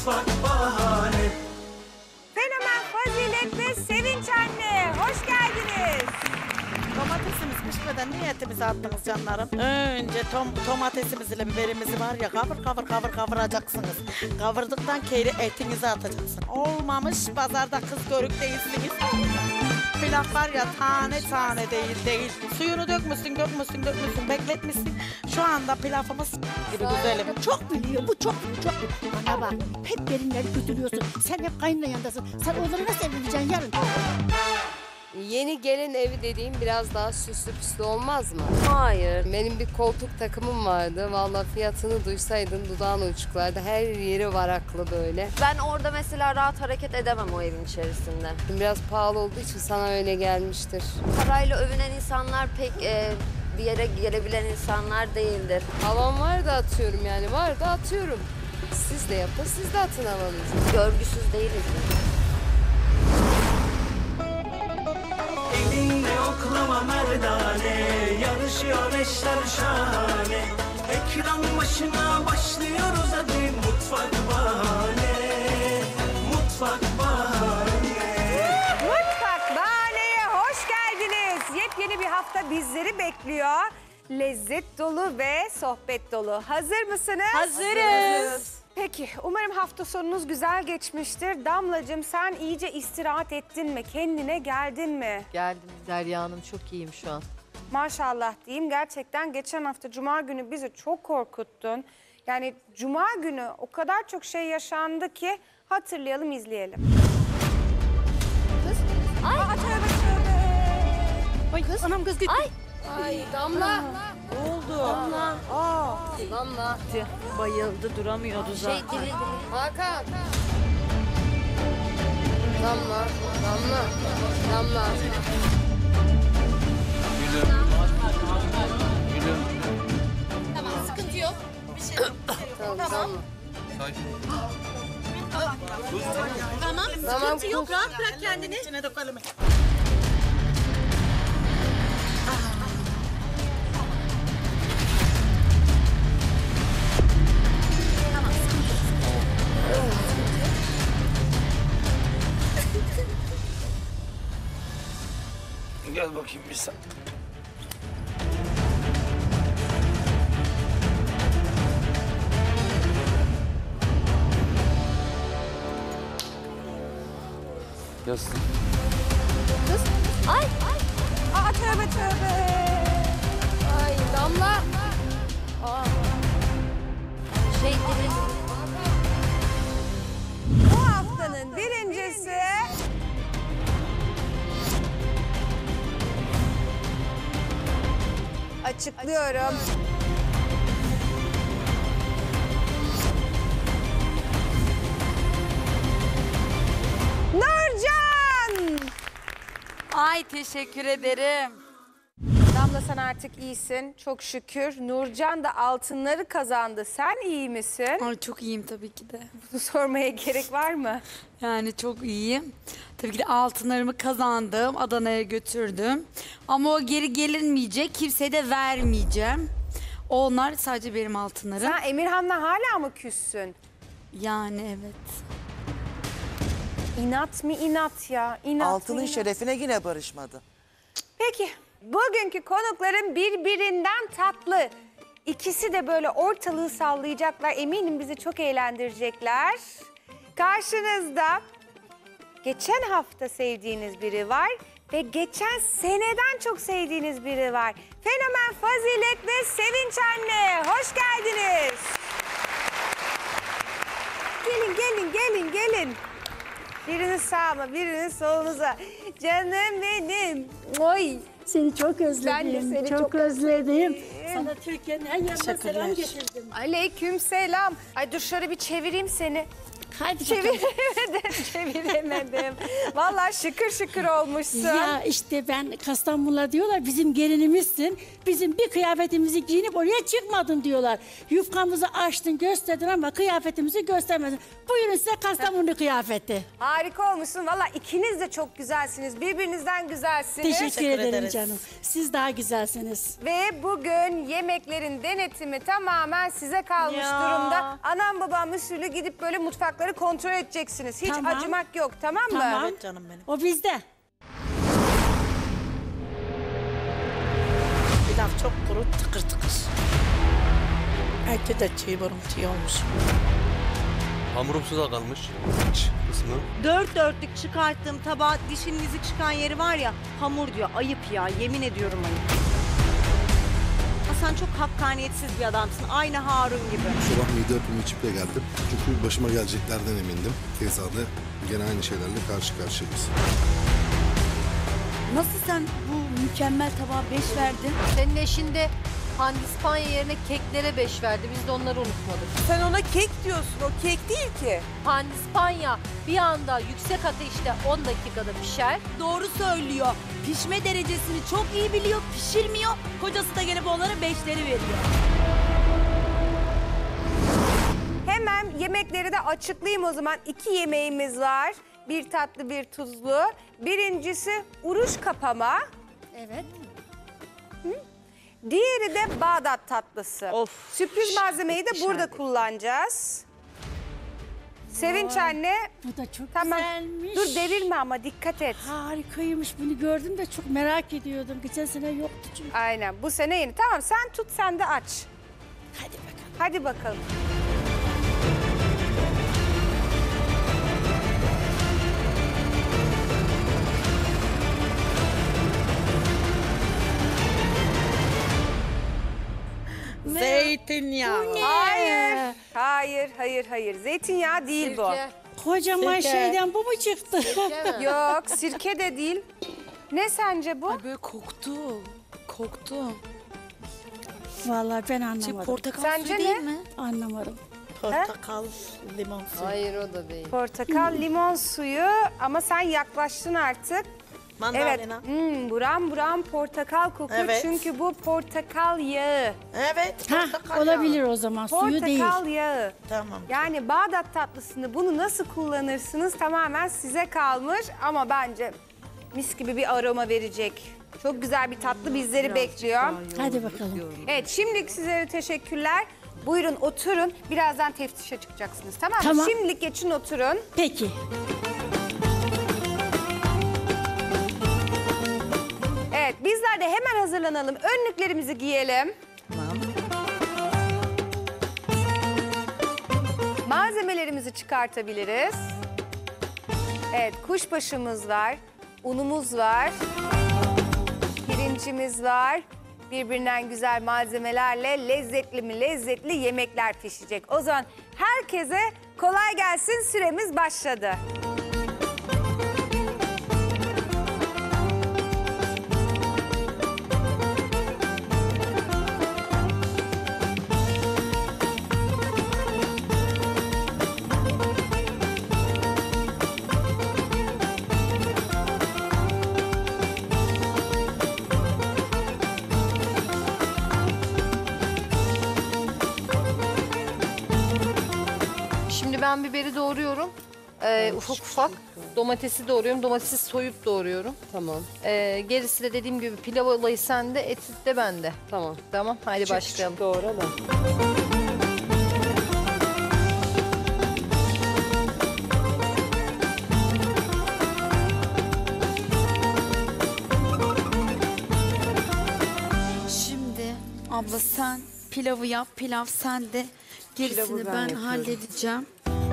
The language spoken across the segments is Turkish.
mutfak bahane. Fenomen Fazilet ve Sevinç anne, hoş geldiniz. Domatesimiz pişmeden niye etimizi attınız canlarım? Önce domatesimizle biberimizi var ya kavuracaksınız. Kavurduktan kere etinizi atacaksın. Olmamış pazarda kız görük değilsiniz. Pilav var ya tane değil. Suyunu dökmüşsün bekletmişsin. Şu anda pilavımız gibi güzelim. Çok biliyor, bu çok biliyor. Bana bak, hep gelinleri götürüyorsun. Sen hep kayınla yanındasın. Sen onları nasıl evleneceksin yarın? Yeni gelin evi dediğim biraz daha süslü püslü olmaz mı? Hayır. Benim bir koltuk takımım vardı. Vallahi fiyatını duysaydın dudağın uçuklardı. Her yeri varaklı böyle. Ben orada mesela rahat hareket edemem o evin içerisinde. Biraz pahalı olduğu için sana öyle gelmiştir. Parayla övünen insanlar pek bir yere gelebilen insanlar değildir. Havam var da atıyorum yani. Var da atıyorum. Siz de yapın, siz de atın havanızı. Görgüsüz değiliz biz. Elinde oklama merdane, yarışıyor eşler şahane. Ekran başına başlıyoruz hadi mutfak bahane. Mutfak bahane. Mutfak Bahane'ye hoş geldiniz. Yepyeni bir hafta bizleri bekliyor. Lezzet dolu ve sohbet dolu. Hazır mısınız? Hazırız. Peki, umarım hafta sonunuz güzel geçmiştir. Damlacığım sen iyice istirahat ettin mi? Kendine geldin mi? Geldim Derya Hanım, çok iyiyim şu an. Maşallah diyeyim. Gerçekten geçen hafta Cuma günü bizi çok korkuttun. Yani Cuma günü o kadar çok şey yaşandı ki hatırlayalım, izleyelim. Ay. Tövbe tövbe. Ay kız, anam kız gitti. Ay Damla. Ne oldu? Damla. Damla. Bayıldı duramıyordu zaten. Dili. Hakan. Damla. Damla. Sıkıntı yok. Tamam Damla. Tamam, sıkıntı yok. Rahat bırak kendini. Gel bakayım bir sen. Yastık. Ay. Aa tövbe tövbe. Ay Damla. Dili. Bu haftanın birincisi... Açıklıyorum. Nurcan! Ay teşekkür ederim. Damla sen artık iyisin çok şükür. Nurcan da altınları kazandı. Sen iyi misin? Ay çok iyiyim tabii ki de. Bunu sormaya gerek var mı? Yani çok iyiyim. Tabii ki de altınlarımı kazandım. Adana'ya götürdüm. Ama o geri gelinmeyecek. Kimseye de vermeyeceğim. Onlar sadece benim altınlarım. Sen Emirhan'la hala mı küssün? Yani evet. İnat mı inat ya? İnat Altının mı inat? şerefine yine barışmadı. Peki bugünkü konukların birbirinden tatlı. İkisi de böyle ortalığı sallayacaklar. Eminim bizi çok eğlendirecekler. Karşınızda geçen hafta sevdiğiniz biri var ve geçen seneden çok sevdiğiniz biri var. Fenomen Fazilet ve Sevinç anne. Hoş geldiniz. Gelin. Biriniz sağıma, biriniz solunuza. Canım benim. Oy. Seni çok özledim. Ben de seni çok özledim. Sana Türkiye'nin en yanına selam getirdim. Aleyküm selam. Ay dur şöyle bir çevireyim seni. Hadi bakalım. Çeviremedim. Vallahi şıkır şıkır olmuşsun. Ya işte ben Kastamonular diyorlar bizim gelinimizsin. Bizim bir kıyafetimizi giyinip oraya çıkmadın diyorlar. Yufkamızı açtın gösterdin ama kıyafetimizi göstermedin. Buyurun size Kastamonu kıyafeti. Harika olmuşsun. Vallahi ikiniz de çok güzelsiniz. Birbirinizden güzelsiniz. Teşekkür ederim ederiz. canım. Siz daha güzelsiniz. Ve bugün yemeklerin denetimi tamamen size kalmış durumda. Anam babam usulü gidip böyle mutfaklara tabakları kontrol edeceksiniz. Hiç Tamam. acımak yok, tamam mı? Tamam. Evet canım benim. O bizde. Pilav çok kuru, tıkır tıkır. Eti de çiğ, burun çiğ olmuş. Hamurumsu da kalmış. İç kısmı. Dört dörtlük çıkarttığım tabağa dişinin izi çıkan yeri var ya, hamur diyor. Ayıp ya, yemin ediyorum ayıp. Sen çok hakkaniyetsiz bir adamsın. Aynı Harun gibi. Sabah mide yapımı içip de geldim. Çünkü başıma geleceklerden emindim. Keza da gene aynı şeylerle karşı karşıyayız. Nasıl sen bu mükemmel tabağa 5 verdin? Senin eşin de pandispanya yerine keklere 5 verdi. Biz de onları unutmadık. Sen ona kek diyorsun. O kek değil ki. Pandispanya bir anda yüksek ateşte 10 dakikada pişer. Doğru söylüyor. Pişme derecesini çok iyi biliyor. Pişirmiyor. Kocası da gelip onlara 5'leri veriyor. Hemen yemekleri de açıklayayım o zaman. 2 yemeğimiz var. Bir tatlı, bir tuzlu. Birincisi uruş kapama. Evet. Diğeri de Bağdat tatlısı. Of. Sürpriz malzemeyi de burada kullanacağız. Sevinç anne. Bu da çok Tamam. güzelmiş. Dur devirme ama dikkat et. Harikaymış. Bunu gördüm de çok merak ediyordum. Geçen sene yoktu çünkü. Aynen bu sene yeni. Tamam sen tut sen de aç. Hadi bakalım. Hadi bakalım. Zeytinyağı. Hayır. Hayır, hayır, hayır. Zeytinyağı değil bu. Sirke. Kocaman Sirke. şeyden bu mu çıktı? Değil mi? Yok, sirke de değil. Ne sence bu? Ay böyle koktu. Koktu. Vallahi ben Şey, anlamadım. portakal Sence suyu ne? değil mi? Anlamadım. Portakal, limon suyu. Hayır o da değil. Portakal, limon suyu ama sen yaklaştın artık. Evet, Mandalina. buram buram portakal kokuyor Evet. çünkü bu portakal yağı. Evet, portakal Olabilir yağı. o zaman. Suyu değil. Portakal yağı. Tamam. Yani Bağdat tatlısını bunu nasıl kullanırsınız tamamen size kalmış ama bence mis gibi bir aroma verecek. Çok güzel bir tatlı bizleri bekliyor. Hadi bakalım. Evet şimdilik sizlere teşekkürler. Buyurun oturun. Birazdan teftişe çıkacaksınız tamam mı? Tamam. Şimdilik geçin oturun. Peki. Evet bizler de hemen hazırlanalım. Önlüklerimizi giyelim. Tamam. Malzemelerimizi çıkartabiliriz. Evet kuşbaşımız var. Unumuz var. Pirincimiz var. Birbirinden güzel malzemelerle lezzetli mi lezzetli yemekler pişecek. O zaman herkese kolay gelsin, süremiz başladı. Şimdi ben biberi doğruyorum. Ufak ufak. Domatesi doğruyorum. Domatesi soyup doğruyorum. Tamam. Gerisi de dediğim gibi pilav olayı sende, eti de bende. Tamam. Tamam, haydi başlayalım. Doğru da. Şimdi abla sen pilavı yap, pilav sende. Gerisini Pilavı ben ben yapıyorum. halledeceğim.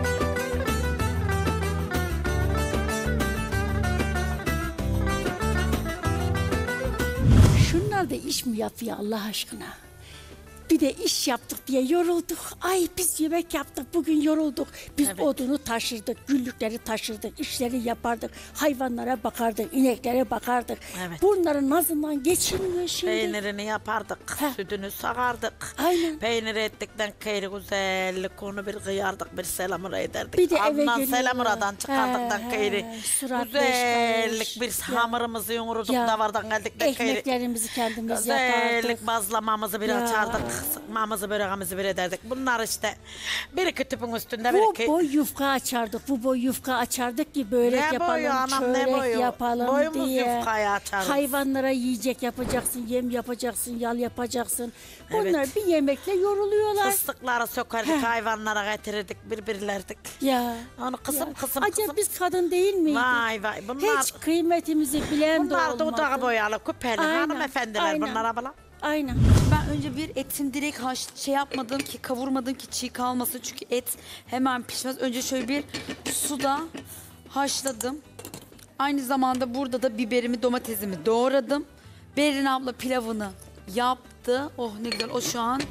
Şunlar da iş mi yapıyor Allah aşkına? Bir de iş yaptık diye yorulduk. Ay biz yemek yaptık bugün yorulduk. Biz odunu taşırdık, güllükleri taşırdık, işleri yapardık. Hayvanlara bakardık, ineklere bakardık. Evet. Bunların nazından geçilmiyor şimdi. Peynirini yapardık, Heh. sütünü sağardık. Aynen. Peynir ettikten kayri güzellik onu bir kıyardık, bir selamura ederdik. Bir de eve Ardından geliyorlar. selamuradan çıkardıktan He, kayri surat beş güzellik karış. bir Ya. hamurumuzu yoğurduk Ya. davardan geldik de kayri. Ekmeklerimizi kendimiz yapardık. Güzellik bazlamamızı bir Ya, açardık. sıkmamızı böreğimizi bir ederdik. Bunlar işte bir kütüpün üstünde bir iki. Bu boy yufka açardık. Bu boy yufka açardık ki börek Ne yapalım, boyu anam, ne çörek boyu? yapalım Boyumuz diye. yufkayı açarız. Hayvanlara yiyecek yapacaksın, yem yapacaksın, yal yapacaksın. Bunlar Evet. bir yemekle yoruluyorlar. Fıstıkları sökerdik, hayvanlara getirirdik, birbirlerdik. Ya. Onu kısım ya. kısım Acaba kısım. biz kadın değil miydik? Vay vay, bunlar, Hiç kıymetimizi bilen de bunlar olmadı. dudağı boyalı, küpeli Aynen, hanımefendiler aynen. bunlar abla. Aynen. Ben önce bir etim direkt şey yapmadım ki, kavurmadım ki çiğ kalmasın. Çünkü et hemen pişmez. Önce şöyle bir suda haşladım. Aynı zamanda burada da biberimi, domatesimi doğradım. Berin abla pilavını yaptı. Oh ne güzel o şu an.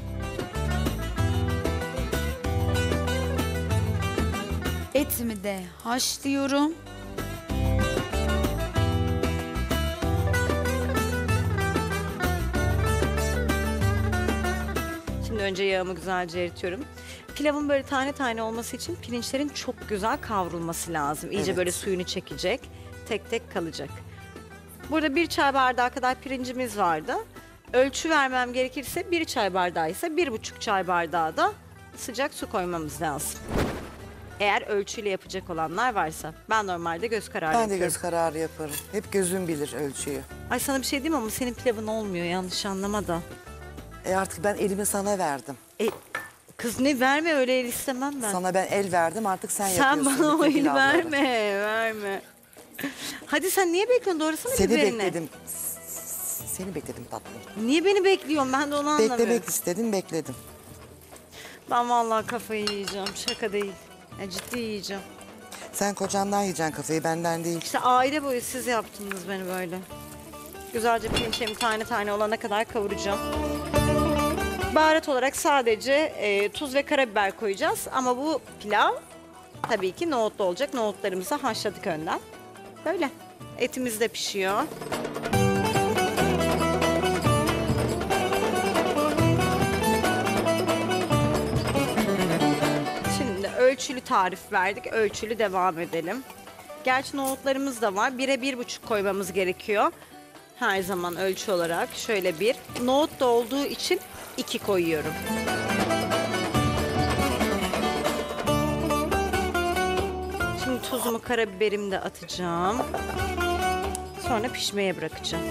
Etimi de haşlıyorum. Şimdi önce yağımı güzelce eritiyorum. Pilavın böyle tane tane olması için pirinçlerin çok güzel kavrulması lazım. İyice böyle suyunu çekecek. Tek tek kalacak. Burada 1 çay bardağı kadar pirincimiz vardı. Ölçü vermem gerekirse 1 çay bardağı ise 1,5 çay bardağı da sıcak su koymamız lazım. Eğer ölçüyle yapacak olanlar varsa. Ben normalde göz kararı Ben de yapıyorum. göz kararı yaparım. Hep gözüm bilir ölçüyü. Ay sana bir şey diyeyim ama senin pilavın olmuyor, yanlış anlama da. Artık ben elimi sana verdim. Kız ne verme, öyle el istemem ben. Sana ben el verdim, artık sen Sen yapıyorsun. bana o bütün eli pilavları. verme. Hadi sen niye bekliyorsun? Doğrusana Seni biberini. bekledim. Seni bekledim tatlım. Niye beni bekliyorsun? Ben de onu anlamıyorum. Beklemek istedim, bekledim. Ben vallahi kafayı yiyeceğim. Şaka değil. Ya ciddi yiyeceğim. Sen kocandan yiyeceksin kafayı, benden değil. İşte aile boyu siz yaptınız beni böyle. Güzelce pirinçlerimi tane tane olana kadar kavuracağım. Baharat olarak sadece tuz ve karabiber koyacağız. Ama bu pilav tabii ki nohutlu olacak. Nohutlarımızı haşladık önden. Böyle. Etimiz de pişiyor. Şimdi ölçülü tarif verdik. Ölçülü devam edelim. Gerçi nohutlarımız da var. 1'e 1,5 koymamız gerekiyor. Her zaman ölçü olarak şöyle 1. Nohut da olduğu için 2 koyuyorum. Şimdi tuzumu, karabiberimi de atacağım. Sonra pişmeye bırakacağım.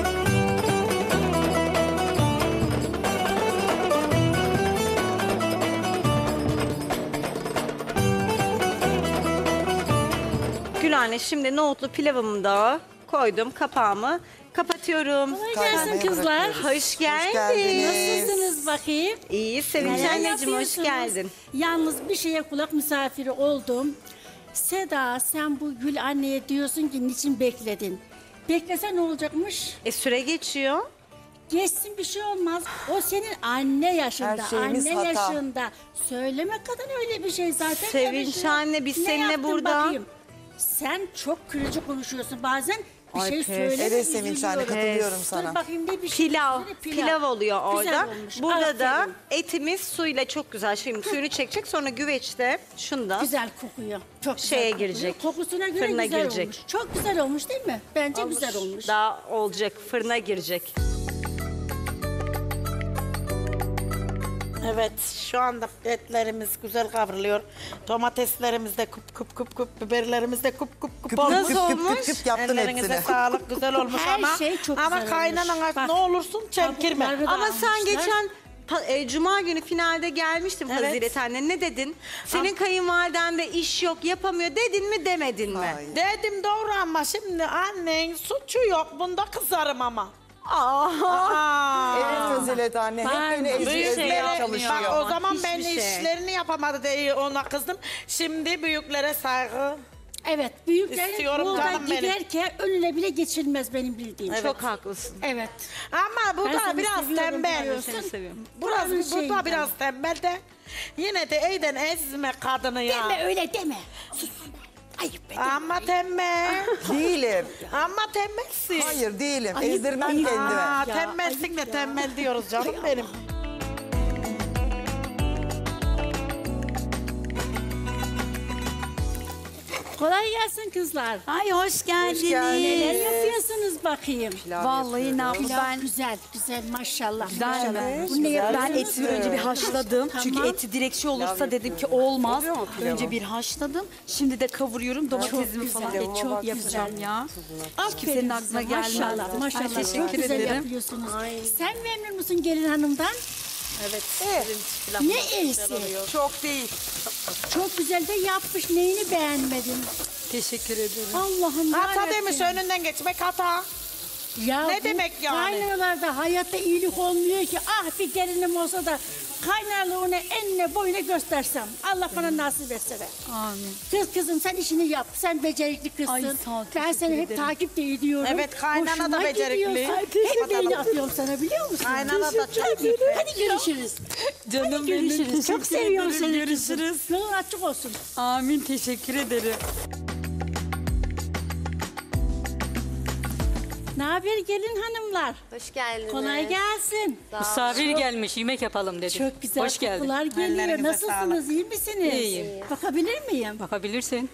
Gülhane, şimdi nohutlu pilavımı da koydum, kapağımı kapatıyorum. Kolay gelsin kızlar. Hoş geldin. Nasılsınız bakayım? İyi, Sevinç Neler anneciğim hoş yapıyorsunuz? geldin. Yalnız bir şeye kulak misafiri oldum. Seda, sen bu Gül anneye diyorsun ki niçin bekledin? Beklesen ne olacakmış? Süre geçiyor. Geçsin, bir şey olmaz. O senin anne yaşında, Her şeyimiz anne hata. yaşında. Söyleme kadın öyle bir şey zaten. Sevinç karışıyor. anne, biz Ne seninle yaptın burada- bakayım? Sen çok kırıcı konuşuyorsun bazen. Bir Ay şey pes. söyle. Evet Sevinç anne, katılıyorum Dur sana. bakayım ne bir şey. Pilav, söyle, pilav oluyor orada. Güzel olmuş, Burada da aferin. etimiz suyla çok güzel. Şimdi suyunu çekecek, sonra güveçte şundan Güzel kokuyor. Çok güzel şeye kokuyor. girecek. Kokusuna göre Fırına güzel girecek. olmuş. Çok güzel olmuş değil mi? Bence güzel olmuş. daha olacak, fırına girecek. Evet, şu anda etlerimiz güzel kavruluyor. Domateslerimiz de kup, biberlerimiz de kup Küp, olmuş. küp, küp, küp, küp yaptın Ellerinize hepsini. sağlık, güzel olmuş Her ama şey çok ama güzel kaynanana olmuş. Bak, ne olursun çemkirme. kabukları da Ama sen almışlar. geçen Cuma günü finalde gelmiştin Evet. Fazilet anne. Ne dedin? Senin kayınvaliden de iş yok, yapamıyor dedin mi, demedin mi? Hayır. Dedim doğru ama şimdi annen suçu yok. Bunda kızarım ama. Evet Fazilet anne, hep beni ezmeye çalışıyor. Bak o zaman ben hiçbir şey. işlerini yapamadı diye ona kızdım. Şimdi büyüklere saygı. Evet, büyüklerin İstiyorum yolda canım benim. giderken önüne bile geçilmez benim bildiğim. Çok haklısın. Evet. Ama bu Ben da seni biraz seviyorum, tembel. biliyorsun. Seni seviyorum. Burası, Buranın bu da şeyinden. biraz tembel de. Yine de eyden ezme kadını ya. Deme öyle deme. Sus. Ayıp be. Ama tembel. Değilim. Ama tembelsin. Hayır değilim. Ayıp, Ezdirmem ayıp. kendime. Aa, Ya, tembelsin ayıp de ya. tembel diyoruz canım benim. Kolay gelsin kızlar. Ay hoş geldiniz. Neler yapıyorsunuz bakayım? Vallahi ne yapayım ben Güzel maşallah. Güzel maşallah. mi? Bu ne Ben yapıyorsunuz? eti önce bir haşladım. Çünkü Tamam. eti direkt şey olursa dedim ki olmaz. Önce bir haşladım. Şimdi de kavuruyorum. Domatesimi falan güzel, çok yapacağım ya. Aferin Kimsenin size, aklına gelmez. maşallah, maşallah. Ay, teşekkür Çok güzel ederim. yapıyorsunuz. Sen memnun musun gelin hanımdan? Evet. Ne iyisi. Çok değil. Çok güzel de yapmış. Neyini beğenmedin? Teşekkür ederim. Allah'ım Hata yarabbim. demiş önünden geçmek hata. Ya Ne bu demek yani? Kaynanalarda hayatta iyilik olmuyor ki. Ah bir gelinim olsa da kaynarlığını enine boyuna göstersem. Allah bana nasip etse de. Amin. Kızım sen işini yap. Sen becerikli kızsın. Ay, sağ ol, Ben teşekkür seni hep ederim. takip de ediyorum. Evet, kaynana da Hoşuma becerikli. gidiyorsun. Ay, Hep beğeni atıyorum sana biliyor musun? Kaynana da çok Hadi, hadi görüşürüz. Canım Hadi görüşürüz. Çok teşekkür seviyorum ederim. seni. Görüşürüz. Yolun açık olsun. Amin teşekkür ederim. Ne haber gelin hanımlar? Hoş geldiniz. Kolay gelsin. Misafir gelmiş, yemek yapalım dedi. Çok güzel Hoş geldin. kokular geliyor. Ellerinize Nasılsınız? İyi misiniz? İyiyim. Bakabilir miyim? Bakabilirsin.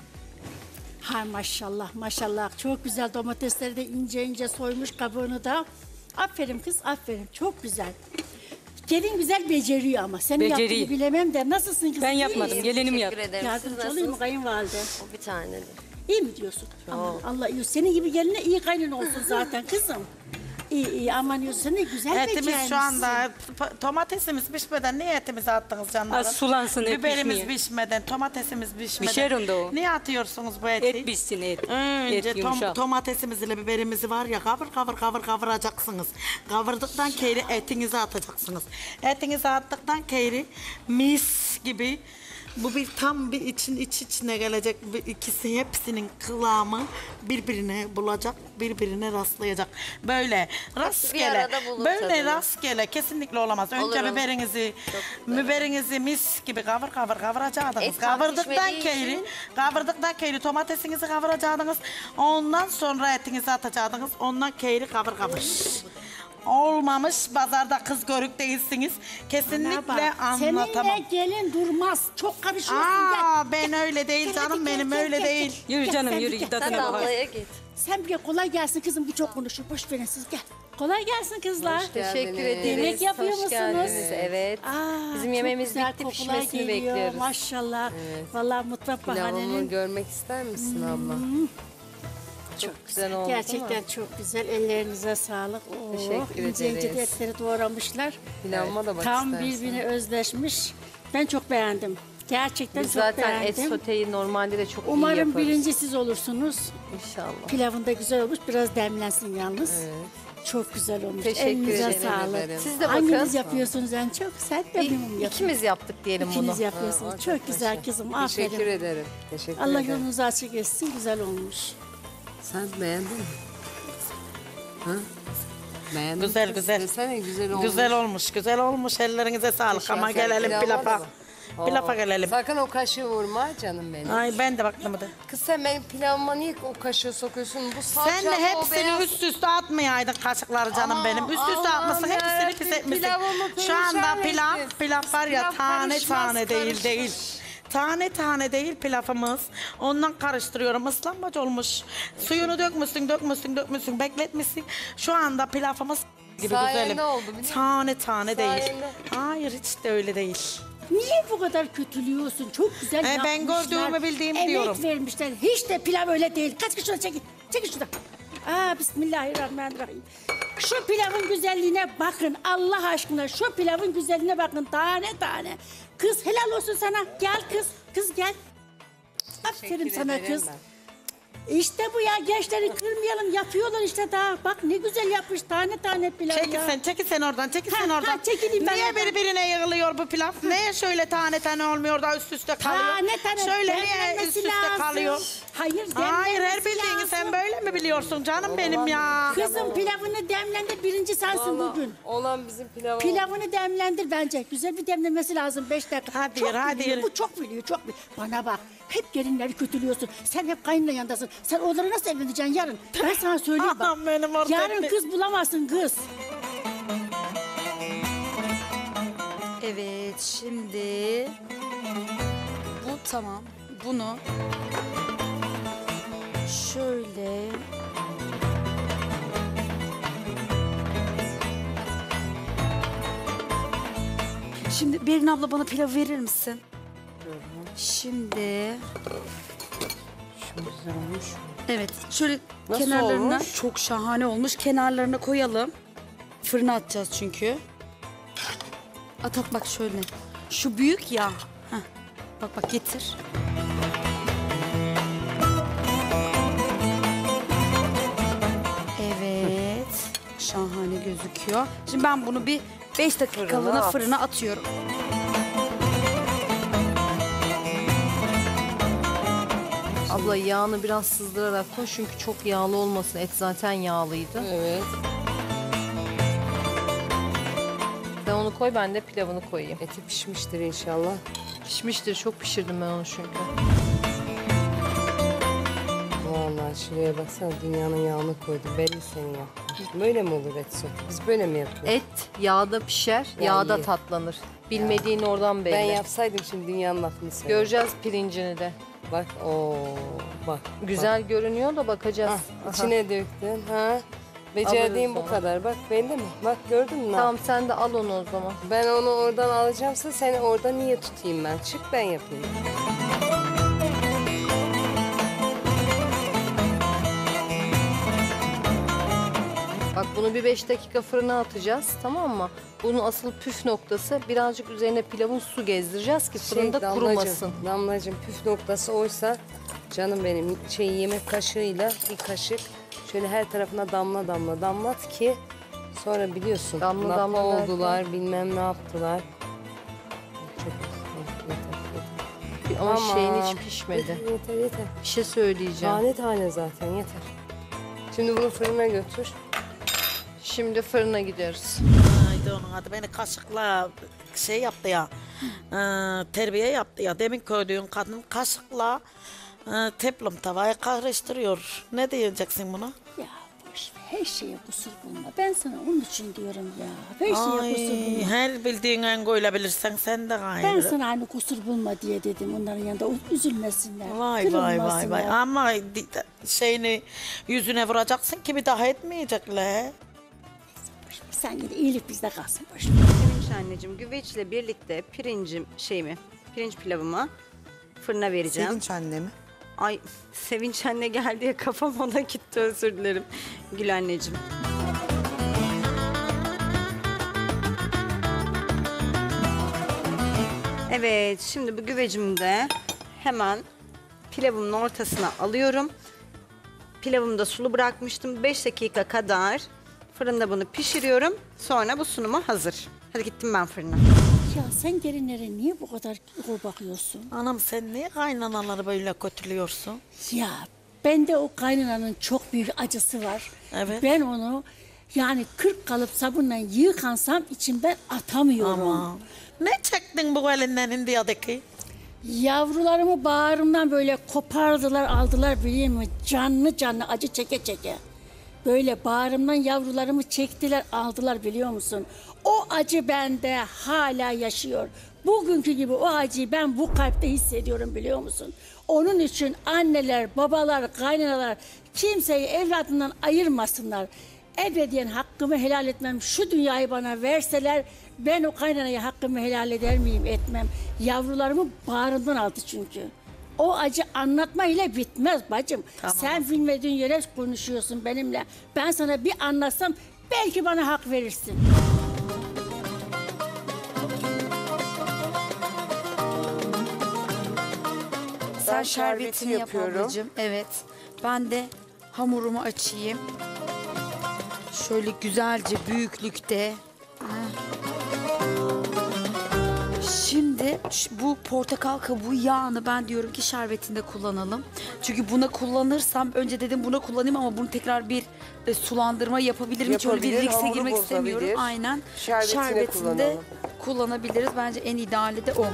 Ha maşallah maşallah. Çok güzel domatesleri de ince ince soymuş kabuğunu da. Aferin kız aferin. Çok güzel. Gelin güzel beceriyor ama. Senin Beceriyor. yaptığını bilemem de. Nasılsın kız? Ben İyi yapmadım, misin? gelinim Teşekkür yaptı. ederim. Siz Yardımcı olayım mı nasılsınız? kayınvalide? O bir tanedir. İyi mi diyorsun? Aman Allah iyi. Senin gibi geline iyi kaynın olsun zaten kızım. İyi iyi aman diyorsun. Sen ne güzel Etimiz becermişsin. şu anda domatesimiz pişmeden niye etimizi attınız canlarım? Az sulansın, et Biberimiz pişmiyor. pişmeden, domatesimiz pişmeden. Pişer onda o. Niye atıyorsunuz bu eti? Et pişsin et. Önce Et yumuşak. domatesimizi biberimizi var ya kavuracaksınız. Kavurdıktan keyri etinizi atacaksınız. Etinizi attıktan keyri mis gibi bu bir tam bir iç içine gelecek. İkisi hepsinin kıvamı birbirine bulacak, birbirine rastlayacak. Böyle rastgele. arada bulur Böyle tadını. rastgele kesinlikle olamaz. Önce Olurum. biberinizi mis gibi kavuracaksınız. Et tam Kavurduktan pişmediği keyri için- Kavurduktan keyri domatesinizi kavuracaksınız. Ondan sonra etinizi atacaksınız. Ondan keyri kavur. Olmamış pazarda kız görük değilsiniz. Kesinlikle anlatamam. Seninle gelin durmaz. Çok karışıyorsun. Gel. Ben öyle değil Gel, canım hadi, benim gel, öyle gel, değil. gel. Yürü Gel, canım sen yürü bir git gel. Sen tadına bak. damlaya git. Sen bir gel, kolay gelsin kızım bu çok konuşur. Boş verin siz gel. Kolay gelsin kızlar. Teşekkür ederiz. Yemek yapıyor Hoş musunuz? geldiniz. Evet. Aa, Bizim çok yemeğimiz güzel bitti, kokular pişmesini geliyor. bekliyoruz. Maşallah. Vallahi mutfak Pilavımı bahanenin görmek ister misin abla? Çok güzel oldu. gerçekten çok güzel. Ellerinize sağlık. Oo, Teşekkür ince ince de ederiz. etleri doğramışlar. Pilavıma da bak Tam istersen. birbirine özleşmiş. Ben çok beğendim. Gerçekten Biz çok zaten beğendim. et soteyi normalde de çok iyi Umarım yaparız. birinci siz olursunuz. İnşallah. Pilavın da güzel olmuş. Biraz demlensin yalnız. Çok güzel olmuş. Teşekkür Elinize ederim. sağlık. Siz de Hanginiz bakın. yapıyorsunuz en çok? Sen de benim yapıyorum. İkimiz yaptık diyelim bunu. İkiniz yapıyorsunuz. Çok güzel kızım. Aferin. Teşekkür ederim. Teşekkür Allah ederim. yolunuzu açık etsin. Güzel olmuş. Sen beğendin mi? Ha? Beğendin Güzel, mi? güzel. Desene güzel olmuş. Güzel olmuş. Ellerinize sağlık. Ama Teşekkür gelelim ederim. pilafa. Oo, Pilafa gelelim. Sakın o kaşığı vurma canım benim. Ay ben de baktım da. Kız sen benim pilavıma niye o kaşığı sokuyorsun? Bu salçalı Sen de o hepsini beyaz- üst üste atmayaydın kaşıkları canım Aa, benim. Üst üste Allah'ım atmasın hepsini yarabbim, pis etmişsin. pilavımı Şu anda perişan ettin. pilav var ya Pilav tane karışmaz, tane karışır. değil. Tane değil pilavımız. Ondan karıştırıyorum. Islanmaç olmuş. Suyunu dökmüşsün, bekletmişsin. Şu anda pilavımız gibi Sayende güzelim. oldu, biliyor musun? Tane değil. Sayende. Hayır hiç de öyle değil. Niye bu kadar kötülüyorsun? Çok güzel yapmışlar. ben gördüğümü bildiğimi diyorum. Emek vermişler. Hiç de pilav öyle değil. Kaç kişi çekin. Çekin şuradan. Aa, Bismillahirrahmanirrahim. Şu pilavın güzelliğine bakın. Allah aşkına şu pilavın güzelliğine bakın. Tane tane. Kız helal olsun sana. Gel kız. Kız gel. Aferin sana ederim kız. İşte bu ya, gençleri kırmayalım, yapıyorlar işte daha. Bak ne güzel yapmış, tane tane pilav ya. Çekil sen oradan. çekileyim ben Niye oradan. birbirine yığılıyor bu pilav? Niye şöyle tane olmuyor da üst üste kalıyor? Tane Şöyle niye demlenmesi üst üste lazım. kalıyor? Hayır, Hayır, her demlenmesi bildiğini lazım. sen böyle mi biliyorsun canım benim ya? Kızım pilavını demlendir, birinci sensin bugün. Olan bizim pilav oldu. Pilavını demlendir bence. Güzel bir demlenmesi lazım 5 dakika. Hadi çok yürü, hadi biliyor, yürü. bu çok biliyor, çok biliyor. Bana bak, hep gelinleri kötülüyorsun. Sen hep kayınla yanındasın. Sen onları nasıl evleneceksin yarın? Ben sana söyleyeyim bak. Aman benim orada Yarın hep- kız bulamazsın kız. Evet şimdi bu tamam. Bunu Şöyle. Şimdi Berin abla bana pilav verir misin? Şimdi. Şu güzel olmuş. Evet. Şöyle Nasıl kenarlarına olmuş? çok şahane olmuş. Kenarlarına koyalım. Fırına atacağız çünkü. At bak şöyle. Şu büyük ya. Heh. Bak getir. Evet. Şahane gözüküyor. Şimdi ben bunu bir 5 dakikalığına fırına atıyorum. Abla yağını biraz sızdırarak koy çünkü çok yağlı olmasın. Et zaten yağlıydı. Evet. Sen onu koy, ben de pilavını koyayım. Eti pişmiştir inşallah. Pişmiştir, çok pişirdim ben onu çünkü. Vallahi şuraya baksana, dünyanın yağını koydum. Belli senin yaptın. Böyle mi olur et sote? Biz böyle mi yapıyoruz? Et yağda pişer, yağda tatlanır. Bilmediğin oradan belli. Ben yapsaydım şimdi dünyanın lafını söyledim. Göreceğiz pirincini de. Bak bak. Güzel görünüyor da bakacağız. İçine döktün ha. Becerdiğim Alırız bu onu. kadar. Bak belli mi? Bak gördün mü? Tamam sen de al onu o zaman. Ben onu oradan alacağımsa seni orada niye tutayım ben? Çık ben yapayım. Bak bunu bir 5 dakika fırına atacağız, tamam mı? Bunun asıl püf noktası birazcık üzerine pilavın su gezdireceğiz ki fırında kurumasın. Damlacığım püf noktası oysa canım benim yemek kaşığıyla bir kaşık şöyle her tarafına damlat ki sonra biliyorsun Damla lapa damla oldular bilmem ne yaptılar. Çok yeter. Ama Aman. şeyin hiç pişmedi. Yeter. Bir şey söyleyeceğim. Tane zaten yeter. Şimdi bunu fırına götür. Şimdi fırına gideriz. Haydi onun adı beni kaşıkla şey yaptı ya. Terbiye yaptı ya. Demin gördüğün kadın kaşıkla teflon tavayı karıştırıyor. Ne diyeceksin buna? Ya boş ver, her şeye kusur bulma. Ben sana onun için diyorum ya. Her şeye kusur bulma. Her bildiğin en bilirsen sen de gayrı. Ben sana aynı kusur bulma diye dedim onların yanında. Üzülmesinler. Vay. kırılmasınlar. Ama şeyini yüzüne vuracaksın ki bir daha etmeyecekler. Sen yine iyilik bizde kalsın boş ver. Sevinç anneciğim güveçle birlikte pirinç pilavımı fırına vereceğim. Sevinç anne mi? Ay Sevinç anne geldi ya kafam ona gitti, özür dilerim. Gül anneciğim. Evet şimdi bu güvecimi de hemen pilavımın ortasına alıyorum. Pilavımı da sulu bırakmıştım. 5 dakika kadar fırında bunu pişiriyorum. Sonra bu sunuma hazır. Hadi gittim ben fırına. Ya sen gelinlere niye bu kadar bakıyorsun? Anam sen niye kaynanaları böyle kötülüyorsun? Ya bende o kaynananın çok büyük acısı var. Evet. Ben onu yani 40 kalıp sabunla yıkansam içimden atamıyorum. Ama ne çektin bu elinden Hindiye'deki? Yavrularımı bağrımdan böyle kopardılar aldılar biliyor musun? Canlı acı çeke. Böyle bağrımdan yavrularımı çektiler aldılar biliyor musun? O acı bende hala yaşıyor. Bugünkü gibi o acıyı ben bu kalpte hissediyorum biliyor musun? Onun için anneler, babalar, kaynanalar kimseyi evladından ayırmasınlar. Ebediyen hakkımı helal etmem. Şu dünyayı bana verseler ben o kaynanaya hakkımı helal eder miyim etmem. Yavrularımı bağrımdan aldı çünkü. O acı anlatma ile bitmez bacım. Tamam. Sen bilmediğin yere konuşuyorsun benimle. Ben sana bir anlatsam belki bana hak verirsin. Sen şerbetini yap ablacığım. Evet. Ben de hamurumu açayım. Şöyle güzelce büyüklükte. Şimdi bu portakal kabuğu yağını ben diyorum ki şerbetinde kullanalım. Çünkü buna kullanırsam önce dedim buna kullanayım ama bunu tekrar bir sulandırma yapabilirim. Hiç öyle bir Yapabilir, riske hamuru girmek istemiyorum. bozabilir. Aynen. Şerbetinde kullanalım. kullanabiliriz. Bence en ideali de o.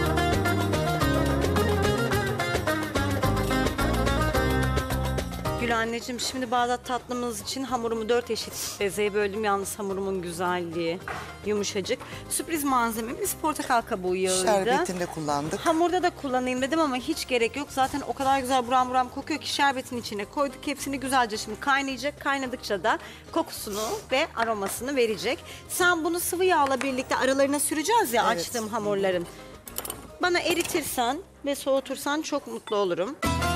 Gül anneciğim. Şimdi Bağdat tatlımız için hamurumu 4 eşit bezeye böldüm. Yalnız hamurumun güzelliği, yumuşacık. Sürpriz malzememiz portakal kabuğu yağıydı. Şerbetinde kullandık. Hamurda da kullanayım dedim ama hiç gerek yok. Zaten o kadar güzel buram buram kokuyor ki şerbetin içine koyduk. Hepsini güzelce şimdi kaynayacak. Kaynadıkça da kokusunu ve aromasını verecek. Sen bunu sıvı yağla birlikte aralarına süreceğiz ya Evet. açtığım hamurların. Bana eritirsen ve soğutursan çok mutlu olurum.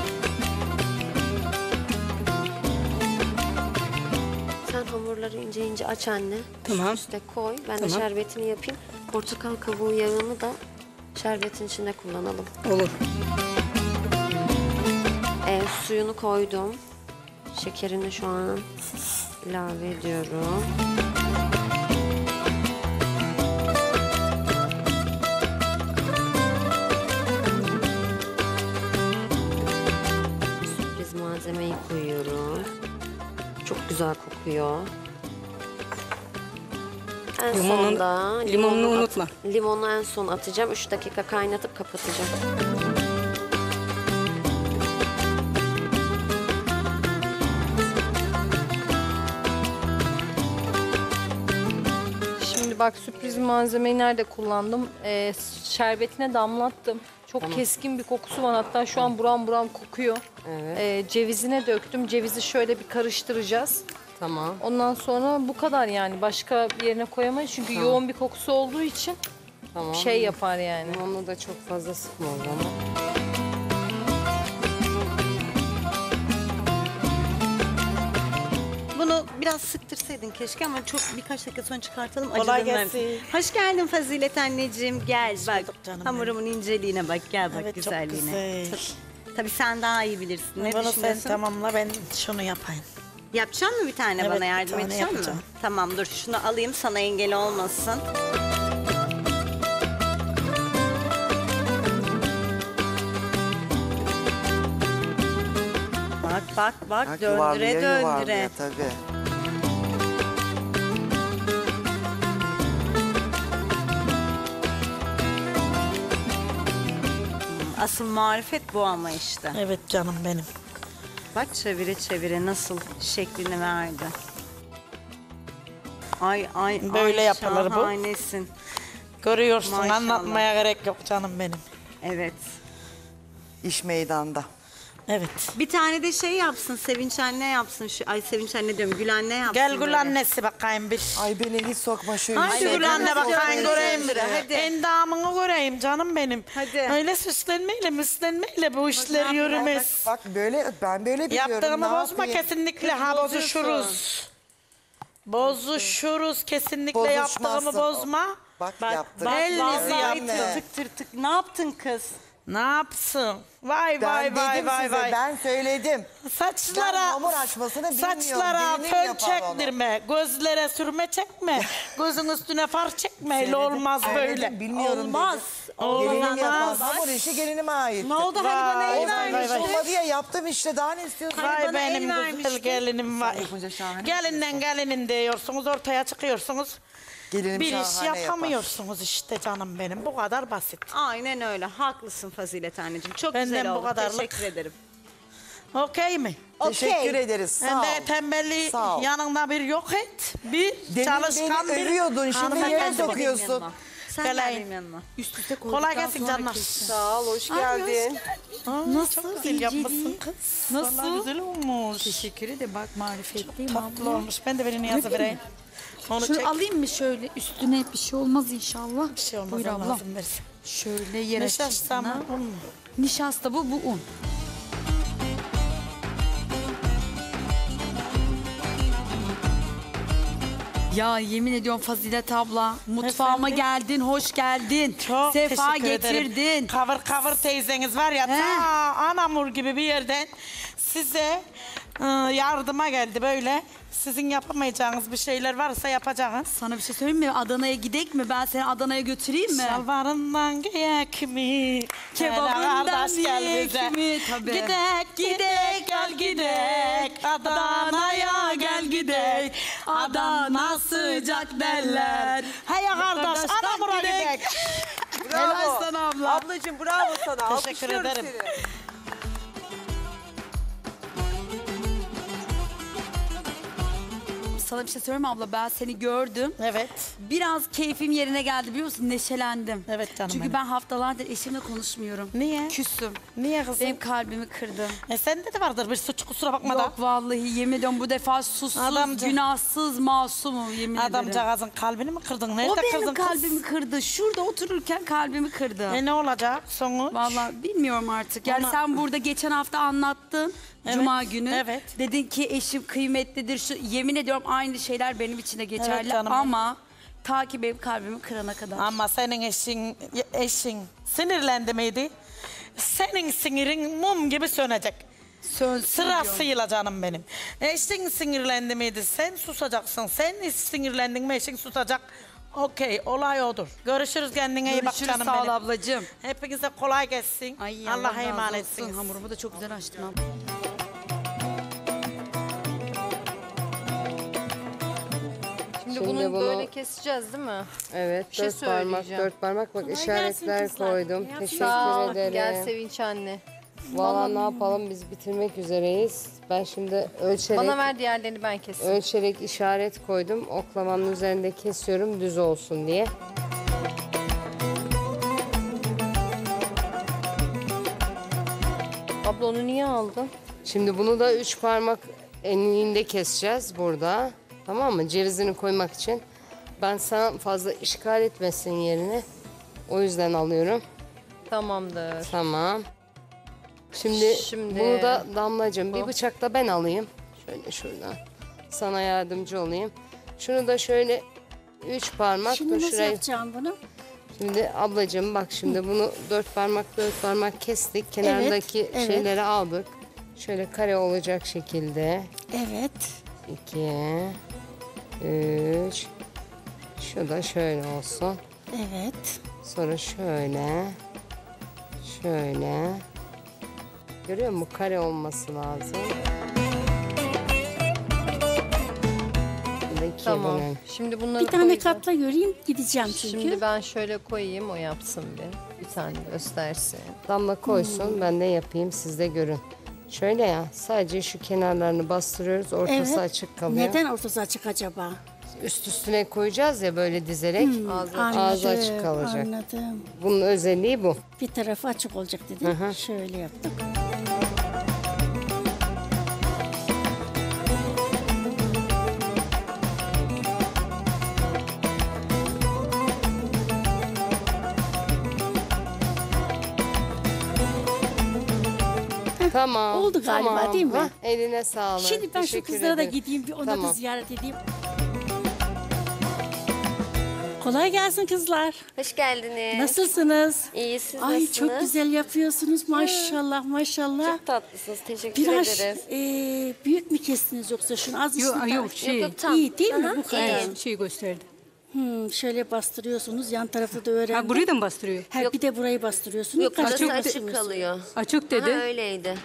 Sen hamurları ince ince aç anne. Tamam. Üste koy. Ben de Tamam. şerbetini yapayım. Portakal kabuğu yağını da şerbetin içinde kullanalım. Olur. Suyunu koydum. Şekerini şu an ilave ediyorum. Sürpriz malzemeyi koyuyorum. Çok güzel kokuyor. En sonda limonunu unutma. Limonu en son atacağım. 3 dakika kaynatıp kapatacağım. Şimdi bak sürpriz malzemeyi nerede kullandım? Şerbetine damlattım. Çok keskin bir kokusu var. Hatta şu an buram buram kokuyor. Evet. Cevizine döktüm. Cevizi şöyle bir karıştıracağız. Tamam. Ondan sonra bu kadar yani. Başka bir yerine koyamayız. Çünkü yoğun bir kokusu olduğu için Tamam. şey yapar yani. Onu da çok fazla sıkma o zaman. Bunu biraz sıktırsaydın keşke ama çok birkaç dakika sonra çıkartalım. Kolay acıdım ben. gelsin. Hoş geldin Fazilet anneciğim. Gel bak. bulduk canım Hamurumun inceliğine bak. Gel bak Evet, çok güzelliğine. güzel. Tabii sen daha iyi bilirsin. Ne Bunu sen düşünüyorsun? tamamla, ben şunu yapayım. Yapacak mı bir tane Evet, bana bir yardım tane edecek misin? yapacağım. Tamam dur şunu alayım sana engel olmasın. Bak Bak, döndüre yuvarlaya döndüre. yuvarlaya tabii. Asıl marifet bu ama işte. Evet canım benim. Bak çevire çevire nasıl şeklini verdi. Ay Böyle ay, yapılır bu. şahanesin. Görüyorsun, Maşallah. anlatmaya gerek yok canım benim. Evet. İş meydanda. Evet. Bir tane de şey yapsın Sevinç anne yapsın şu. Ay Sevinç anne diyorum Gül anne yapsın. Gel Gül böyle. annesi bakayım bir. Ay beni hiç sokma şöyle. Hadi şey. Gül anne bakayım Hadi. göreyim. Hadi. Endamını göreyim canım benim. Hadi. Öyle müslenmeyle bu işler yürümez. Bak böyle ben böyle biliyorum. Yaptığını ne bozma yapayım? kesinlikle. Ha bozuşuruz. Bozuşuruz kesinlikle, Bozuşmazsın. yaptığımı bozma. Bak yaptık. Elinizi Vallahi yaptın. tık tık tık. Ne yaptın kız? Ne yapsın? Vay Ben vay dedim vay vay size, vay. ben söyledim. Saçlara, Ben hamur açmasını bilmiyorum. saçlara Gelinim fön yapar onu. çektirme, gözlere sürme çekme, gözün üstüne far çekme, öyle olmaz Söyledim, böyle. bilmiyorum Olmaz. dedim. Gelinim yapar. Olmaz. Hamur işi gelinime ait. Ne oldu hani bana Vay, el vay, vermiştin? vay, vay. Olmadı ya yaptım işte daha ne istiyorsun? Vay bana el benim güzel vermiştin. gelinim vay. yapınca şahane Gelinden gelinin diyorsunuz, ortaya çıkıyorsunuz. Gelinim Bir iş şahane yapar. yapamıyorsunuz işte canım benim, bu kadar basit. Aynen öyle. Haklısın Fazilet anneciğim. Çok Benden güzel bu oldu. kadarlık. Teşekkür ederim. Okey mi? Teşekkür ederiz. Sağ Sen ol. de tembelliği Sağ ol. yanında bir yok et. Bir Demin çalışkan beni bir övüyordun, şimdi hanımefendi yere bak. sokuyorsun. Sen Geleyim. gel benim yanıma. Üst üste Kolay gelsin canlar. Sağ ol, hoş geldin. Nasıl? Çok güzel yapmışsın kız. Nasıl? Vallahi güzel olmuş. Teşekkür ederim. Bak marifetliyim Tatlı abla. olmuş. Ben de birini yazı vereyim. Onu Şunu çek. alayım mı şöyle üstüne bir şey olmaz inşallah. Bir şey olmaz. Buyur ablam. Allah'ım versin. Şöyle yere Nişasta mı? Un mu? Nişasta bu un. Ya yemin ediyorum Fazilet abla mutfağıma Efendim? geldin, hoş geldin. Çok Sefa teşekkür ederim. getirdin. Kavır teyzeniz var ya He. ta Anamur gibi bir yerden size yardıma geldi böyle. Sizin yapamayacağınız bir şeyler varsa yapacağız. Sana bir şey söyleyeyim mi? Adana'ya gidek mi? Ben seni Adana'ya götüreyim mi? Şalvarından giyek mi? Kebabından Hele kardeş gel yiyek bize. mi? Tabii. Gidek gel gidek. Adana'ya gel gidek. Adana sıcak derler. Hey kardeş Anamur'a gidek. Helal sana abla. Ablacığım bravo sana. Teşekkür Alkışlıyoruz ederim. seni. sana bir şey söyleyeyim mi abla? Ben seni gördüm. Evet. Biraz keyfim yerine geldi biliyor musun? Neşelendim. Evet canım Çünkü benim. ben haftalardır eşimle konuşmuyorum. Niye? Küstüm. Niye kızım? Benim kalbimi kırdı. Sende de vardır bir suç, kusura bakma da. Yok vallahi yemin ediyorum bu defa suçsuz, günahsız, masumum yemin ederim. Adamcağızın kalbini mi kırdın? Nerede O benim kırdın kız? kalbimi kırdı. Şurada otururken kalbimi kırdı. Ne olacak sonuç? Vallahi bilmiyorum artık. Yani Ona- sen burada geçen hafta anlattın. Evet, Cuma günü. evet. Dedin ki eşim kıymetlidir. Yemin ediyorum aynı şeyler benim için de geçerli. canım. Ama ta ki benim kalbimi kırana kadar. Ama senin eşin sinirlendi miydi? Senin sinirin mum gibi sönecek. Sırasıyla canım benim. Eşin sinirlendi miydi? Sen susacaksın. Sen sinirlendin mi eşin susacak. Okey, olay odur. Görüşürüz, kendine iyi bak Görüşürüz, canım sağ ol benim. ablacığım. Hepinize kolay gelsin. Ay, Allah'a Allah razı emanetsiniz. olsun. Hamurumu da çok güzel açtım abla. Şimdi bunu böyle keseceğiz değil mi? Evet, Bir şey 4 parmak, söyleyeceğim. 4 parmak bak Kolay işaretler gelsin kızlar. koydum. Sağ Teşekkür ol, ederim. gel Sevinç anne. Valla ne yapalım biz bitirmek üzereyiz. Ben şimdi ölçerek, Bana ver diğerlerini ben keseyim. ölçerek işaret koydum. Oklamanın üzerinde kesiyorum düz olsun diye. Abla onu niye aldın? Şimdi bunu da 3 parmak enliğinde keseceğiz burada. Tamam mı? Cevizini koymak için. Ben sana fazla işgal etmesin yerine. O yüzden alıyorum. Tamamdır. Tamam. Şimdi bunu da Damlacığım bir Oh. bıçakla ben alayım. Şöyle şuradan. Sana yardımcı olayım. Şunu da şöyle 3 parmak. Şimdi dur nasıl şuraya. yapacağım bunu? Şimdi ablacığım bak şimdi bunu 4 parmak kestik. Kenardaki evet. şeyleri aldık. Şöyle kare olacak şekilde. Evet. 2 3 Şu da şöyle olsun. Evet. Sonra şöyle. Şöyle. Görüyor musun? Kare olması lazım. Tamam. Şimdi bunları Bir tane koyacağım. katla göreyim gideceğim çünkü. Şimdi ben şöyle koyayım o yapsın bir. Bir tane göstersin. Damla koysun ben de yapayım siz de görün. Şöyle ya sadece şu kenarlarını bastırıyoruz ortası Evet. açık kalıyor. Neden ortası açık acaba? Üst üstüne koyacağız ya böyle dizerek ağzı Anladım, açık kalacak. Anladım. Bunun özelliği bu. Bir tarafı açık olacak dedin. Hı hı. Şöyle yaptık. Tamam. Oldu galiba, tamam. değil mi? Hah, eline sağlık. Şimdi ben şu Teşekkür kızlara da ederim. gideyim, bir onları Tamam. da ziyaret edeyim. Kolay gelsin kızlar. Hoş geldiniz. Nasılsınız? İyi, siz Ay nasılsınız? çok güzel yapıyorsunuz maşallah maşallah. Çok tatlısınız. Teşekkür Biraz ederiz. büyük mü kestiniz yoksa şunu az mısın? Yok şey. Yok, tam. İyi değil mi Aha, bu kadar? iyi. Şey gösterdi. Şöyle bastırıyorsunuz yan tarafı da öğrendim. Ha burayı da mı bastırıyor? Ha, bir de burayı bastırıyorsunuz. Yok, burası açık Kaçırıyorsunuz. kalıyor. Açık dedi. Aha, öyleydi.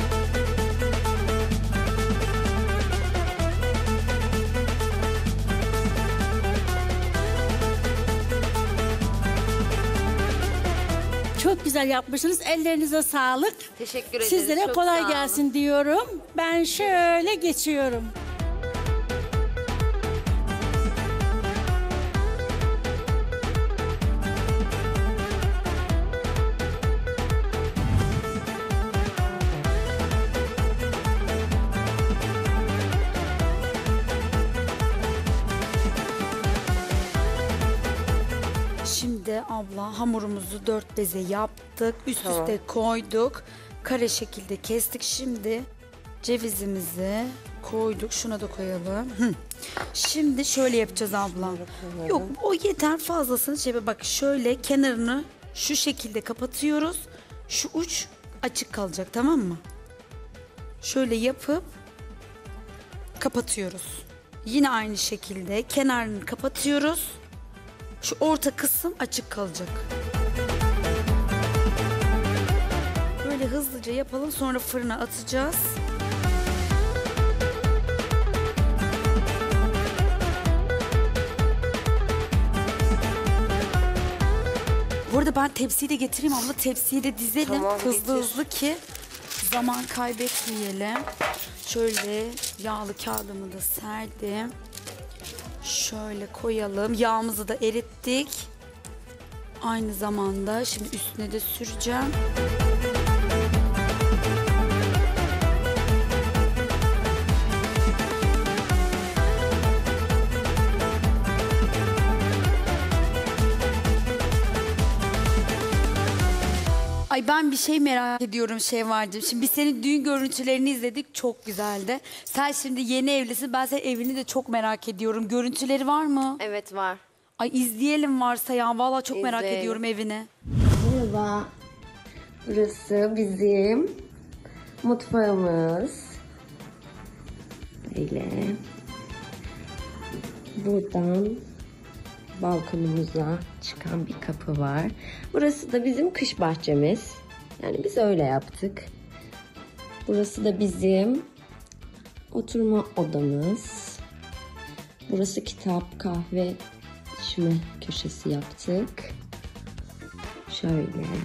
Çok güzel yapmışsınız. Ellerinize sağlık. Teşekkür ederiz. Sizlere Çok kolay sağ olun. gelsin diyorum. Ben şöyle geçiyorum. Şimdi abla hamurumuzu 4 beze yaptık. Üst üste koyduk. Kare şekilde kestik. Şimdi cevizimizi koyduk. Şuna da koyalım. Şimdi şöyle yapacağız abla. Yok o yeter fazlasını şey bak şöyle kenarını şu şekilde kapatıyoruz. Şu uç açık kalacak tamam mı? Şöyle yapıp kapatıyoruz. Yine aynı şekilde kenarını kapatıyoruz. Şu orta kısım açık kalacak. Böyle hızlıca yapalım sonra fırına atacağız. Bu arada ben tepsiyi de getireyim abla. Tepsiyi de dizelim Tamam, hızlı getir. hızlı ki zaman kaybetmeyelim. Şöyle yağlı kağıdımı da serdim. Şöyle koyalım. Yağımızı da erittik. Aynı zamanda şimdi üstüne de süreceğim. Ay ben bir şey merak ediyorum Şevval'cığım. Şimdi biz senin düğün görüntülerini izledik. Çok güzeldi. Sen şimdi yeni evlisin. Ben senin evini de çok merak ediyorum. Görüntüleri var mı? Evet var. Ay izleyelim varsa ya. Vallahi çok merak İzleyelim. ediyorum evini. Merhaba. Burası bizim mutfağımız. Böyle. Buradan balkonumuza çıkan bir kapı var. Burası da bizim kış bahçemiz. Yani biz öyle yaptık. Burası da bizim oturma odamız. Burası kitap, kahve içme köşesi yaptık. Şöyle.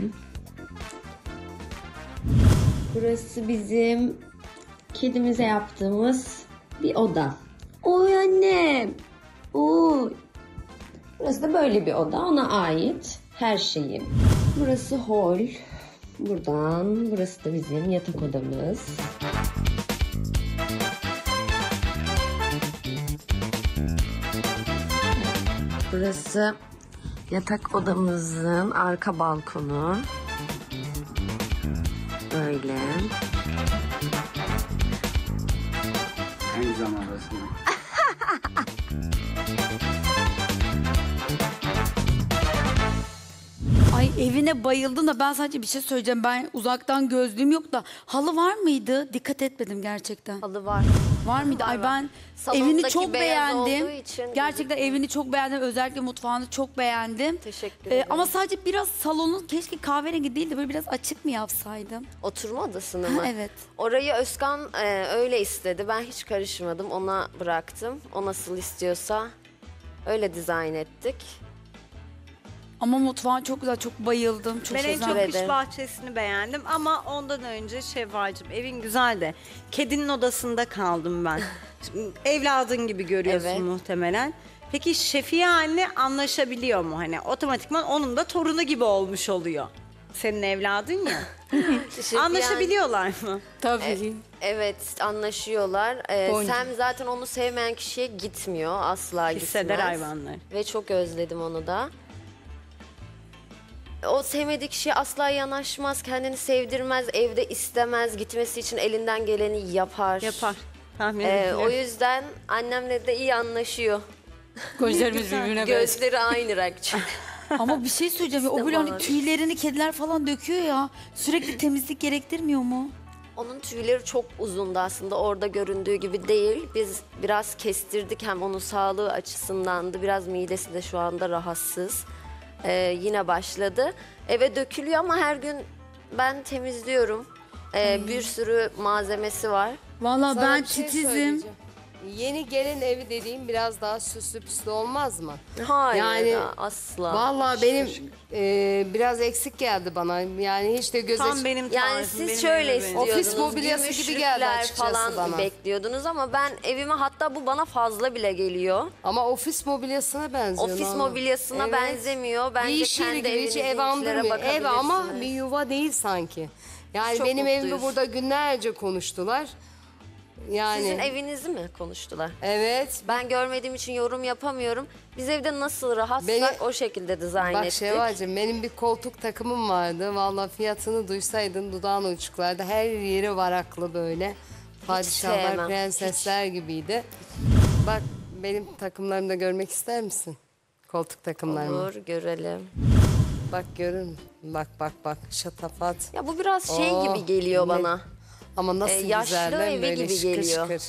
Burası bizim kedimize yaptığımız bir oda. Oy annem. Oy. Burası da böyle bir oda. Ona ait her şeyim. Burası hol. Burası da bizim yatak odamız. Burası yatak odamızın arka balkonu. Böyle. Aynı zamanda Ay evine bayıldım da ben sadece bir şey söyleyeceğim. Ben uzaktan gözlüğüm yok da halı var mıydı? Dikkat etmedim gerçekten. Halı var. Var mıydı? Ay ben Salondaki evini çok beyaz olduğu beğendim. için Gerçekten evini çok beğendim. Özellikle mutfağını çok beğendim. Teşekkür ederim. Ama sadece biraz salonu keşke kahverengi değil de böyle biraz açık mı yapsaydım? Oturma odasını mı? Evet. Orayı Özkan öyle istedi. Ben hiç karışmadım. Ona bıraktım. O nasıl istiyorsa öyle dizayn ettik. Ama mutfağın çok güzel, çok bayıldım. Çok Ben en güzel. çok kış bahçesini beğendim ama ondan önce Şevval'cığım evin güzel de kedinin odasında kaldım ben. Şimdi evladın gibi görüyorsun Evet. muhtemelen. Peki Şefiye anne anlaşabiliyor mu? Hani otomatikman onun da torunu gibi olmuş oluyor. Senin evladın ya. Anlaşabiliyorlar mı? Tabii. Evet, anlaşıyorlar. Boncuk. Sam zaten onu sevmeyen kişiye gitmiyor. Asla Hisseder gitmez. hayvanlar. Ve çok özledim onu da. O sevmediği kişiye asla yanaşmaz, kendini sevdirmez, evde istemez, gitmesi için elinden geleni yapar. Yapar. Tahmin O edebiliyorum. yüzden annemle de iyi anlaşıyor. Gözlerimiz birbirine benziyor. Gözleri aynı renk çünkü. Ama bir şey söyleyeceğim. O böyle hani tüylerini kediler falan döküyor ya. Sürekli temizlik gerektirmiyor mu? Onun tüyleri çok uzundu aslında, orada göründüğü gibi değil. Biz biraz kestirdik, hem onun sağlığı açısındandı. Biraz midesi de şu anda rahatsız. Yine başladı. Eve dökülüyor ama her gün ben temizliyorum. Bir sürü malzemesi var. Vallahi Sana ben bir şey titizim. söyleyeceğim. Yeni gelin evi dediğim biraz daha süslü püslü olmaz mı? Hayır, Yani asla. Vallahi benim biraz eksik geldi bana. Yani hiç de göze... Tam benim tarzım. Yani siz benim şöyle evime istiyordunuz. Ofis mobilyası gibi geldi gümüşlükler açıkçası falan bana. bekliyordunuz ama ben evime, hatta bu bana fazla bile geliyor. Ama ofis mobilyasına benziyor. Ofis normal. mobilyasına Evet. benzemiyor. Bence Bir iş yeri kendi gibi hiç evinizin ev içlere andırmıyor. Ev ama bakabilirsiniz. bir yuva değil sanki. Yani Çok benim evimi mutluyuz. burada günlerce konuştular. Yani Sizin evinizi mi konuştular? evet. Ben görmediğim için yorum yapamıyorum. Biz evde nasıl rahatsak Beni- o şekilde dizayn Bak ettik. Şevval'cığım benim bir koltuk takımım vardı. Vallahi fiyatını duysaydın dudağın uçuklardı. Her yeri varaklı böyle. Padişahlar, sevmem, prensesler gibiydi. Bak benim takımlarımı da görmek ister misin? Koltuk takımlarımı. Olur, görelim. Bak görür müsün? Bak bak bak şatafat. Ya bu biraz şey Oh, gibi geliyor ne- bana. Ama nasıl yaşlı güzeller evi böyle gibi şıkır geliyor. şıkır.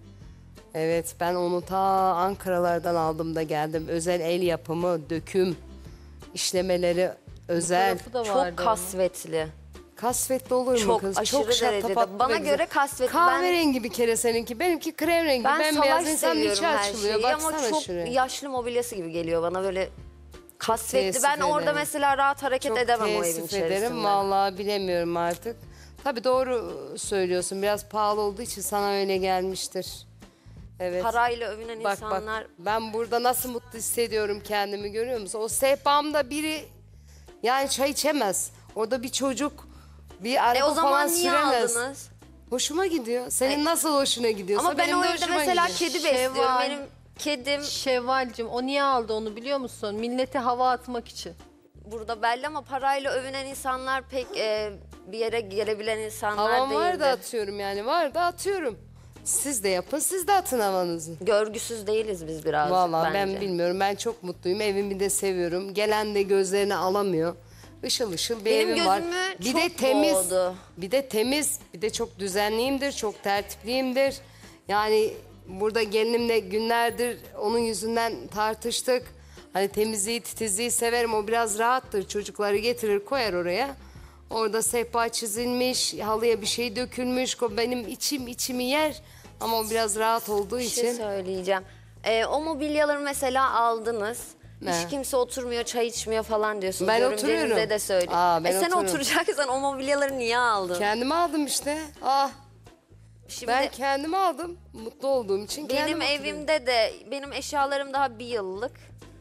Evet ben onu ta Ankara'lardan aldım da geldim. Özel el yapımı, döküm, işlemeleri özel. Tarafı da Çok vardı. kasvetli. Kasvetli olur mu Çok kız? aşırı derecede. şatafatlı Bana ve güzel. göre kasvetli. Kahverengi bir kere seninki. Benimki krem rengi. Ben Bembeyaz salaş insan içi seviyorum her açılıyor. şeyi ama Baksana çok şuraya. yaşlı mobilyası gibi geliyor bana, böyle kasvetli. teessüf Ben orada ederim. mesela rahat hareket Çok edemem o evin teessüf içerisinde. ederim. Vallahi bilemiyorum artık. Tabii doğru söylüyorsun. Biraz pahalı olduğu için sana öyle gelmiştir. Evet. Parayla övünen Bak insanlar... bak ben burada nasıl mutlu hissediyorum kendimi görüyor musun? O sehpamda biri yani çay içemez. Orada bir çocuk bir araba o zaman falan niye süremez. aldınız? Hoşuma gidiyor. Senin nasıl hoşuna gidiyorsa Ama ben benim o de evde hoşuma mesela gidiyor. kedi besliyorum. Benim kedim Şevvalcim o niye aldı onu biliyor musun? Millete hava atmak için. burada belli ama parayla övünen insanlar pek bir yere gelebilen insanlar Havam değildir. var da atıyorum yani var da atıyorum. Siz de yapın siz de atın havanızı. Görgüsüz değiliz biz birazcık Vallahi bence. ben bilmiyorum ben çok mutluyum evimi de seviyorum. Gelen de gözlerini alamıyor. Işıl ışıl bir Benim evim var. gözümü Bir çok de temiz. boğdu. Bir de temiz. Bir de çok düzenliyimdir. Çok tertipliyimdir. Yani burada gelinimle günlerdir onun yüzünden tartıştık. Hani temizliği titizliği severim. O biraz rahattır. Çocukları getirir koyar oraya. Orada sehpa çizilmiş, halıya bir şey dökülmüş. Benim içimi yer. Ama o biraz rahat olduğu Bir için. şey söyleyeceğim. O mobilyaları mesela aldınız. Ne? Hiç kimse oturmuyor, çay içmiyor falan diyorsunuz. Ben Görümcenize oturuyorum. de söyleyeyim. Aa, ben sen oturuyorum. oturacaksan o mobilyaları niye aldın? Kendime aldım işte. Ah. Şimdi Ben kendime aldım. Mutlu olduğum için benim kendim oturuyorum. evimde de benim eşyalarım daha bir yıllık.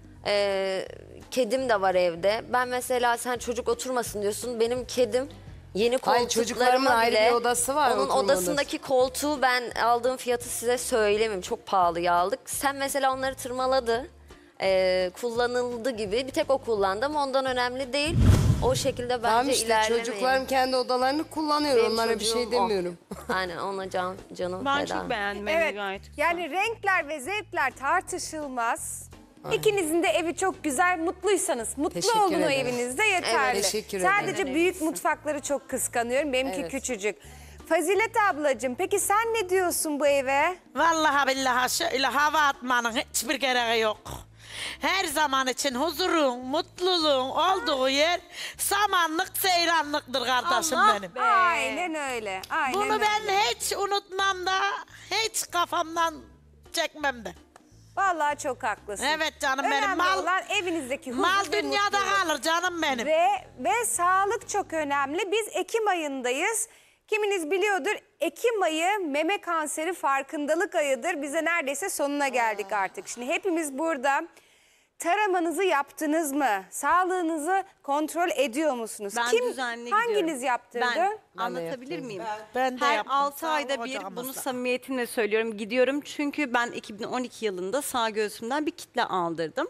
Kedim de var evde. Ben mesela sen çocuk oturmasın diyorsun. Benim kedim yeni Hayır, çocuklarımın koltuklarıma ayrı bile bir odası var, onun oturma odasındaki koltuğu ben aldığım fiyatı size söylemeyeyim. Çok pahalıya aldık. Sen mesela onları tırmaladı. Kullanıldı gibi. Bir tek o kullandı ama ondan önemli değil. O şekilde bence Tamam işte ilerlemeyin. çocuklarım kendi odalarını kullanıyor. Benim Onlara bir çocuğum şey o. demiyorum. Aynen ona canım Ben feda. çok beğendim Evet. evi gayet güzel. Yani renkler ve zevkler tartışılmaz. İkinizin de evi çok güzel, mutluysanız mutlu Teşekkür olun o ederim. evinizde yeterli. Evet, teşekkür ederim. Sadece büyük mutfakları çok kıskanıyorum. Benimki Evet. küçücük. Fazilet ablacığım peki sen ne diyorsun bu eve? Vallahi billahi şöyle hava atmanın hiçbir gereği yok. Her zaman için huzurun, mutluluğun olduğu yer samanlık, seyranlıktır kardeşim benim. Aynen öyle. Aynen Bunu öyle. ben hiç unutmam da, hiç kafamdan çekmem de. Vallahi çok haklısın. Evet canım benim. Önemli Mal, olan evinizdeki huzur mal ve dünyada mutluluk. kalır canım benim. Ve sağlık çok önemli. Biz Ekim ayındayız. Kiminiz biliyordur Ekim ayı meme kanseri farkındalık ayıdır. Bize neredeyse sonuna geldik artık. Şimdi hepimiz burada taramanızı yaptınız mı? Sağlığınızı kontrol ediyor musunuz? Ben düzenli Hanginiz gidiyorum. yaptırdı? Ben anlatabilir miyim? Ben de Her yaptım. 6 Sağ ol ayda bir hocamızla. bunu samimiyetimle söylüyorum. Gidiyorum çünkü ben 2012 yılında sağ göğsümden bir kitle aldırdım.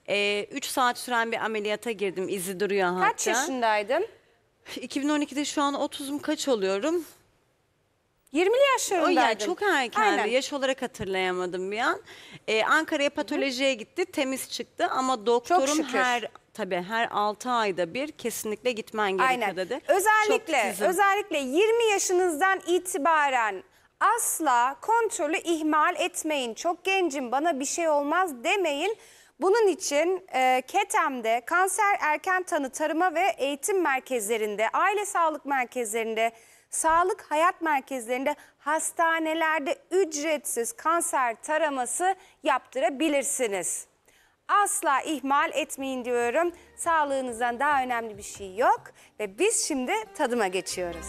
3 saat süren bir ameliyata girdim. İzi duruyor hatta. Kaç yaşındaydın? 2012'de şu an 30'um kaç oluyorum? 20'li O yaşlarındaydın. yani çok erkendi. Aynen. Yaş olarak hatırlayamadım bir an. Ankara'ya patolojiye gitti. Temiz çıktı ama doktorum şükür. her 6 ayda bir kesinlikle gitmen gerekiyor Aynen. dedi. Özellikle Çok titizim. 20 yaşınızdan itibaren asla kontrolü ihmal etmeyin. Çok gencim bana bir şey olmaz demeyin. Bunun için KETEM'de kanser erken tanı tarıma ve eğitim merkezlerinde, aile sağlık merkezlerinde, sağlık hayat merkezlerinde, hastanelerde ücretsiz kanser taraması yaptırabilirsiniz. Asla ihmal etmeyin diyorum. Sağlığınızdan daha önemli bir şey yok. Ve biz şimdi tadıma geçiyoruz.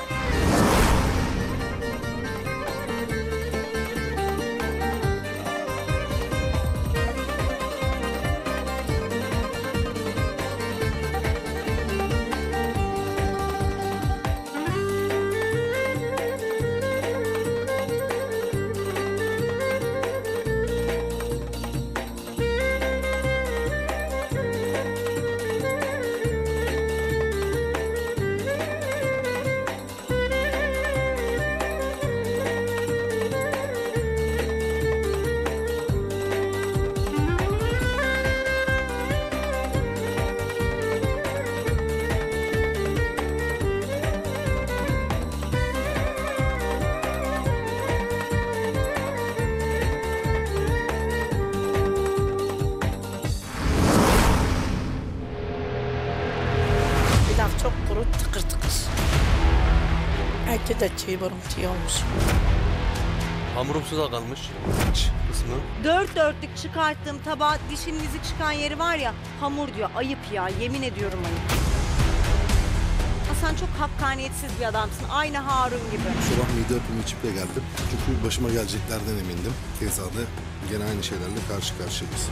Pilav çok kuru, tıkır tıkır. Eti de çiğ buruntu olmuş. Hamurumsu da kalmış. İç kısmı. 4 dörtlük çıkarttığım tabağa dişinin izi çıkan yeri var ya hamur diyor. Ayıp ya yemin ediyorum ayıp. Ama sen çok hakkaniyetsiz bir adamsın. Aynı Harun gibi. Sabah mide yapımı içip de geldim. Çünkü başıma geleceklerden emindim. Keza da gene aynı şeylerle karşı karşıyayız.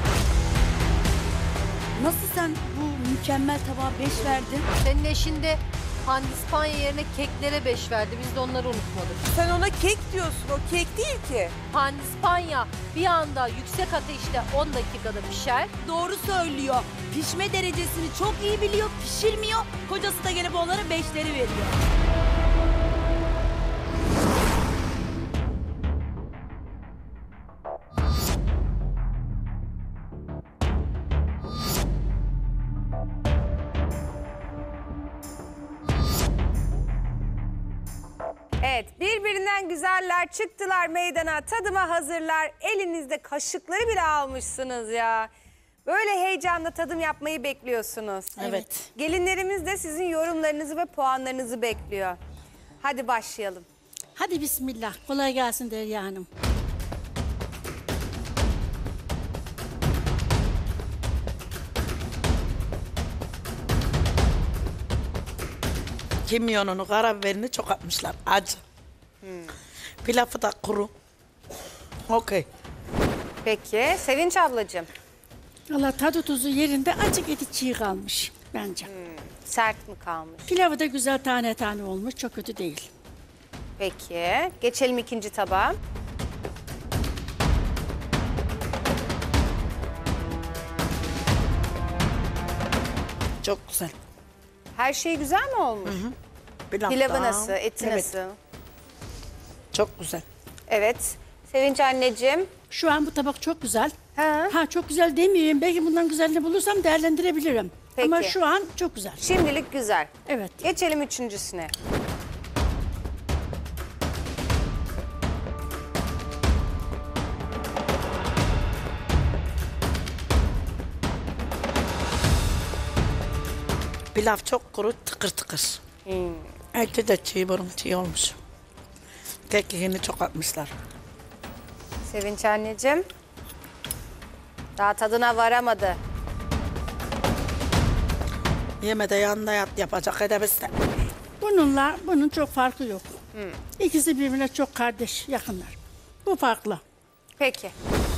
Nasıl sen bu mükemmel tabağa 5 verdin? Senin eşin de pandispanya yerine keklere 5 verdi. Biz de onları unutmadık. Sen ona kek diyorsun. O kek değil ki. Pandispanya bir anda yüksek ateşte 10 dakikada pişer. Doğru söylüyor. Pişme derecesini çok iyi biliyor, pişirmiyor. Kocası da gelip onlara 5'leri veriyor. Evet, birbirinden güzeller çıktılar meydana, tadıma hazırlar. Elinizde kaşıkları bile almışsınız ya. Böyle heyecanla tadım yapmayı bekliyorsunuz. Evet. Gelinlerimiz de sizin yorumlarınızı ve puanlarınızı bekliyor. Hadi başlayalım. Hadi bismillah. Kolay gelsin Derya Hanım. Kimyonunu, karabiberini çok atmışlar. Acı. Pilavı da kuru. Okey. Peki, Sevinç ablacığım. Valla tadı tuzu yerinde, acık eti çiğ kalmış bence. Sert mi kalmış? Pilavı da güzel tane tane olmuş. Çok kötü değil. Peki, geçelim ikinci tabağa. Çok güzel. Her şey güzel mi olmuş? Pilavı nasıl, eti Evet. nasıl? Çok güzel. Evet. Sevinç anneciğim. Şu an bu tabak çok güzel. Ha çok güzel demeyeyim. Belki bundan güzelini bulursam değerlendirebilirim. Peki. Ama şu an çok güzel. Şimdilik güzel. Evet. Geçelim üçüncüsüne. Pilav çok kuru, tıkır tıkır. Eti de çiğ, burun çiğ olmuş. Kekliğini çok atmışlar. Sevinç anneciğim. Daha tadına varamadı. Yemede yanında yapacak edebizde. Bununla bunun çok farkı yok. İkisi birbirine çok kardeş, yakınlar. Bu farklı. Peki.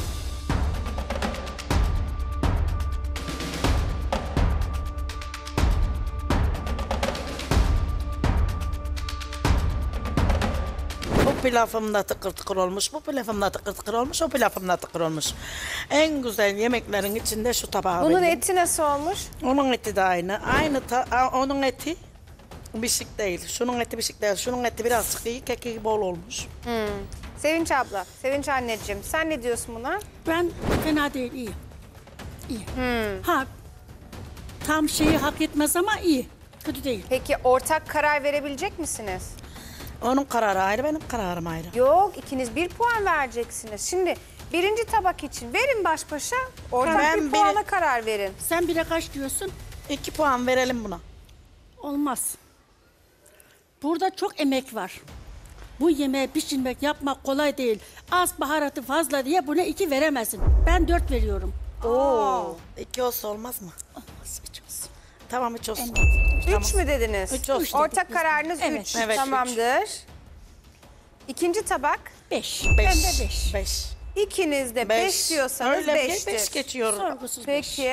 Bu pilavım da tıkır tıkır olmuş, bu pilavım da tıkır tıkır olmuş, o pilavım da tıkır olmuş. En güzel yemeklerin içinde şu tabağı Bunun bildim. eti nasıl olmuş? Onun eti de aynı. Onun eti pişik değil. Şunun eti pişik değil. Şunun eti birazcık iyi, keki bol olmuş. Sevinç abla, Sevinç anneciğim sen ne diyorsun buna? Ben fena değil, iyi. İyi. Ha, tam şeyi hak etmez ama iyi. Kötü değil. Peki ortak karar verebilecek misiniz? Onun kararı ayrı, benim kararım ayrı. Yok, ikiniz 1 puan vereceksiniz. Şimdi birinci tabak için verin baş başa, ortak Ben bir puana biri- karar verin. Sen bire kaç diyorsun? 2 puan verelim buna. Olmaz. Burada çok emek var. Bu yemeği pişirmek, yapmak kolay değil. Az baharatı fazla diye buna 2 veremezsin. Ben 4 veriyorum. Oo. 2 olsa olmaz mı? Olmaz, 3 olsun. Tamam, 3 olsun. 3 mü dediniz? Üç olsun. Ortak kararınız 3. Evet. Evet, Tamamdır. İkinci tabak. 5. 5. Ben de 5. 5. İkiniz de 5 diyorsanız Öyle 5'tir. 5 geçiyor. Sorgusuz 5. Peki.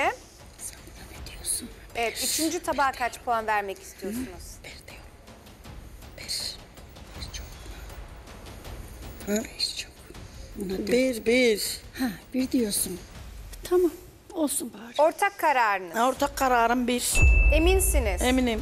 Evet, üçüncü tabağa kaç puan vermek istiyorsunuz? 1. Ha, 1 diyorsun. Tamam, olsun bari. Ortak kararınız. Ortak kararım 1. Eminsiniz. Eminim.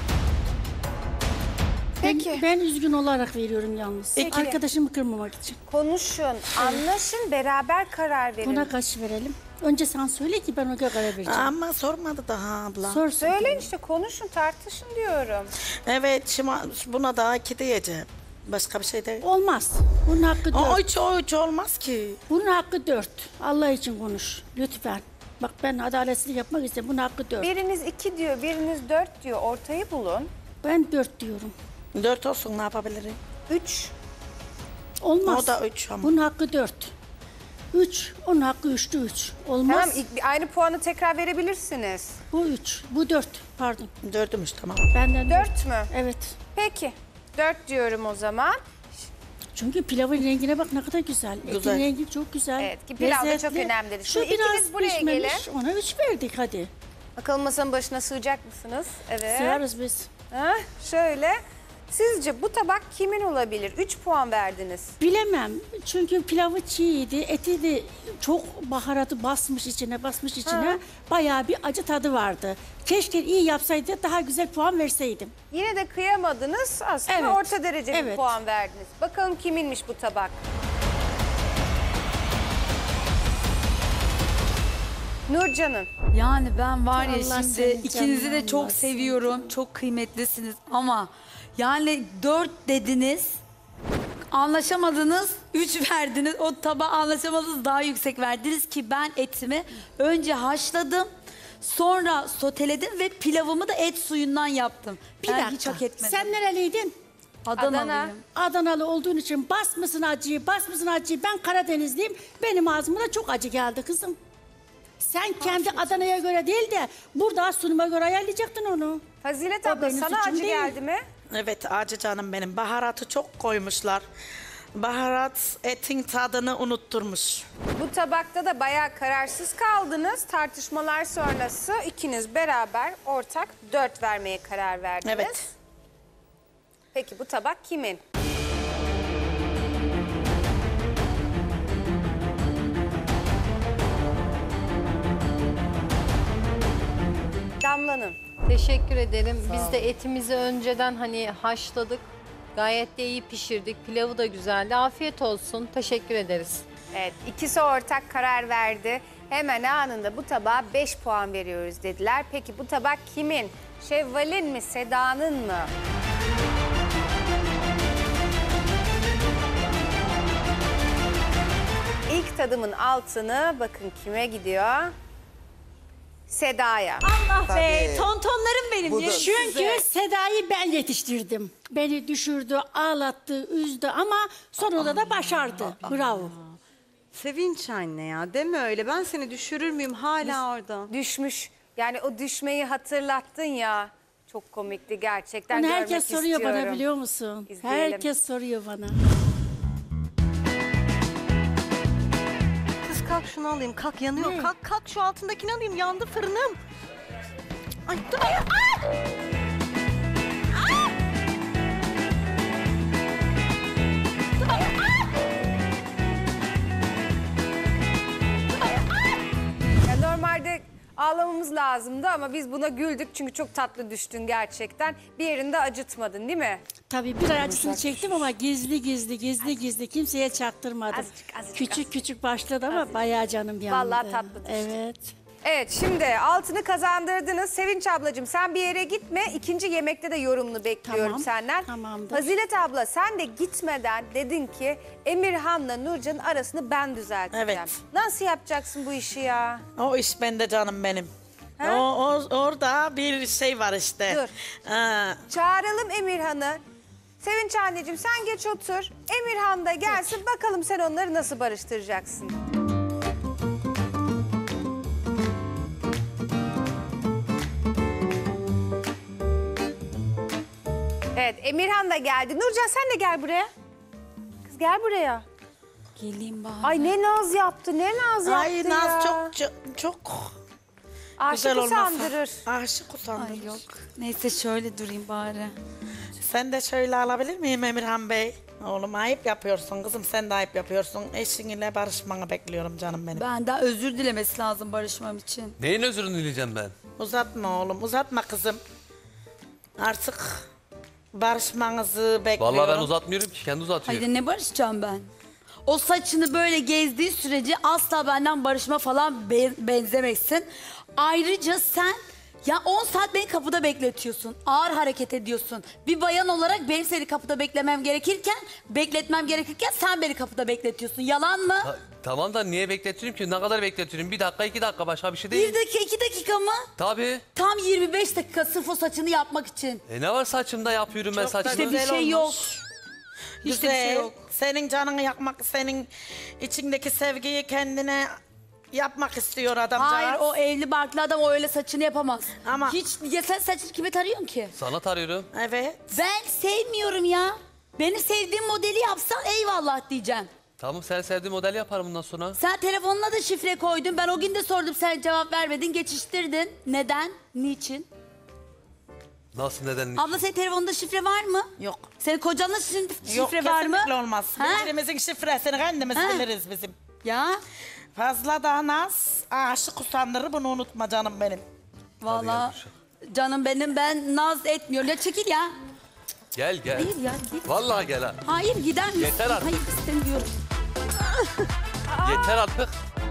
Peki. Ben üzgün olarak veriyorum yalnız. Peki. Arkadaşımı kırmamak için. Konuşun, anlaşın, beraber karar verin. Buna kaç verelim? Önce sen söyle ki ben ona göre karar vereceğim. Ama sormadı daha abla. Sorsun. Söyleyin işte, konuşun, tartışın diyorum. Evet, şimdi buna daha 2 diyeceğim. Başka bir şey değil. Olmaz. Bunun hakkı 4. O üç olmaz ki. Bunun hakkı 4. Allah için konuş. Lütfen. Bak ben adaletsizlik yapmak istiyorum. Bunun hakkı 4. Biriniz 2 diyor, biriniz 4 diyor. Ortayı bulun. Ben 4 diyorum. 4 olsun, ne yapabilirim? 3. Olmaz. O da 3 ama. Bunun hakkı 4. 3. Onun hakkı 3'tü 3. Olmaz. Tamam aynı puanı tekrar verebilirsiniz. Bu 3. Bu 4. Pardon. 4'ümüş tamam. Benden 4 mü? Evet. Peki 4 diyorum o zaman. Çünkü pilavın rengine bak ne kadar güzel. Etin rengi çok güzel. Evet ki pilav da çok lezzetli. önemlidir. Şu İkiniz biraz buraya pişmemiş. gelin. Ona 3 verdik hadi. Bakalım masanın başına sığacak mısınız? Evet. Sığarız biz. Ha, şöyle. Sizce bu tabak kimin olabilir? 3 puan verdiniz. Bilemem. Çünkü pilavı çiğdi. Eti de çok baharatı basmış içine. Ha. Bayağı bir acı tadı vardı. Keşke iyi yapsaydı daha güzel puan verseydim. Yine de kıyamadınız. Aslında Evet. orta derece bir Evet. puan verdiniz. Bakalım kiminmiş bu tabak? Nurcan'ın. Yani ben var ya Allah şimdi senin ikinizi de canını çok almasın. seviyorum. Çok kıymetlisiniz ama yani 4 dediniz. Anlaşamadınız, 3 verdiniz. O tabağa anlaşamadınız, daha yüksek verdiniz ki ben etimi önce haşladım. Sonra soteledim ve pilavımı da et suyundan yaptım. Bir Ben dakika. hiç hak etmedim. Sen nereliydin? Adanalıyım. Adanalı olduğun için basmışsın acıyı. Ben Karadenizliyim. Benim ağzıma da çok acı geldi kızım. Sen kendi Adana'ya göre değil de burada sunuma göre ayarlayacaktın onu. Fazilet O abla benim sana suçum acı değil. geldi mi? Evet acı canım benim. Baharatı çok koymuşlar. Baharat etin tadını unutturmuş. Bu tabakta da bayağı kararsız kaldınız. Tartışmalar sonrası ikiniz beraber ortak 4 vermeye karar verdiniz. Evet. Peki bu tabak kimin? Damla'nın. Teşekkür ederim. Biz de etimizi önceden hani haşladık. Gayet de iyi pişirdik. Pilavı da güzeldi. Afiyet olsun. Teşekkür ederiz. Evet, ikisi ortak karar verdi. Hemen anında bu tabağa 5 puan veriyoruz dediler. Peki bu tabak kimin? Şevval'in mi, Seda'nın mı? İlk tadımın altını bakın kime gidiyor? Seda'ya. Allah be, tontonlarım benim. Ya. Çünkü Seda'yı ben yetiştirdim. Beni düşürdü, ağlattı, üzdü ama sonunda da başardı. Bravo. Sevinç anne ya deme öyle. Ben seni düşürür müyüm hala orada? Düşmüş. Yani o düşmeyi hatırlattın ya. Çok komikti gerçekten. Bunu Görmek herkes soruyor bana istiyorum. biliyor musun? İzleyelim. Herkes soruyor bana. Kız kalk şunu alayım. Kalk yanıyor. Ne? Kalk şu altındakini alayım. Yandı fırınım. Ay dur. Ya normalde ağlamamız lazımdı ama biz buna güldük çünkü çok tatlı düştün gerçekten. Bir yerinde acıtmadın değil mi? Tabii bir ay acısını çektim ama gizli kimseye çaktırmadım. Küçük başladı ama bayağı canım yandı. Vallahi tatlı düştü. Evet. Evet şimdi altını kazandırdınız. Sevinç ablacığım sen bir yere gitme. İkinci yemekte de yorumunu bekliyorum Tamam, senden. tamamdır. Fazilet abla sen de gitmeden dedin ki Emirhan'la Nurcan'ın arasını ben düzelteceğim. Evet. Nasıl yapacaksın bu işi ya? O iş bende canım benim. Ha? Orada bir şey var işte. Dur. Aa, Çağıralım Emirhan'ı. Sevinç anneciğim sen geç otur. Emirhan da gelsin bakalım sen onları nasıl barıştıracaksın. Evet Emirhan da geldi. Nurcan sen de gel buraya. Kız gel buraya. Geleyim bari. Ay ne naz yaptı ne naz yaptı ay ya. Naz çok Aşık güzel olmasa. usandırır. Aşık usandırır. Ay yok. Neyse şöyle durayım bari. Sen de şöyle alabilir miyim Emirhan Bey? Oğlum ayıp yapıyorsun kızım sen de ayıp yapıyorsun. Eşinle barışmanı bekliyorum canım benim. Benden özür dilemesi lazım barışmam için. Neyin özrünü dileyeceğim ben? Uzatma oğlum uzatma kızım. Artık barışmanızı bekliyorum. Vallahi ben uzatmıyorum ki kendi uzatıyor. Hayır ne barışacağım ben? O saçını böyle gezdiği sürece asla benden barışma falan benzemezsin. Ayrıca sen ya 10 saat beni kapıda bekletiyorsun. Ağır hareket ediyorsun. Bir bayan olarak benim seni kapıda bekletmem gerekirken sen beni kapıda bekletiyorsun. Yalan mı? Tamam da niye bekletiyorum ki? Ne kadar bekletiyorum? 1 dakika 2 dakika başka bir şey değil. 1 dakika 2 dakika mı? Tabii. Tam 25 dakika sırf o saçını yapmak için. Ne var saçımda yapıyorum ben Çok da saçımı? Bir güzel şey olmuş. yok. Hiç de bir şey Güzel. yok. Senin canını yakmak, senin içindeki sevgiyi kendine yapmak istiyor adamcağız. Hayır o evli barklı adam o öyle saçını yapamaz. Ama- Hiç ya sen saçını kime tarıyorsun ki? Sana tarıyorum. Evet. Ben sevmiyorum ya. Benim sevdiğim modeli yapsan eyvallah diyeceğim. Tamam sen sevdiğin model yaparım bundan sonra. Sen telefonuna da şifre koydun. Ben o gün de sordum sen cevap vermedin. Geçiştirdin. Neden? Niçin? Nasıl neden? Abla senin telefonunda şifre var mı? Yok. Senin kocanın şifre Yok, var mı? kesinlikle olmaz. Ha? Birbirimizin şifresini kendimiz Ha? biliriz bizim. Ya Fazla da naz aşık usandırır, bunu unutma canım benim. vallahi canım benim ben naz etmiyorum. Ya çekil ya. Gel gel. Hayır ya git. Vallahi gel ha. Hayır gider misin? Yeter artık. Hayır istemiyorum. Yeter artık.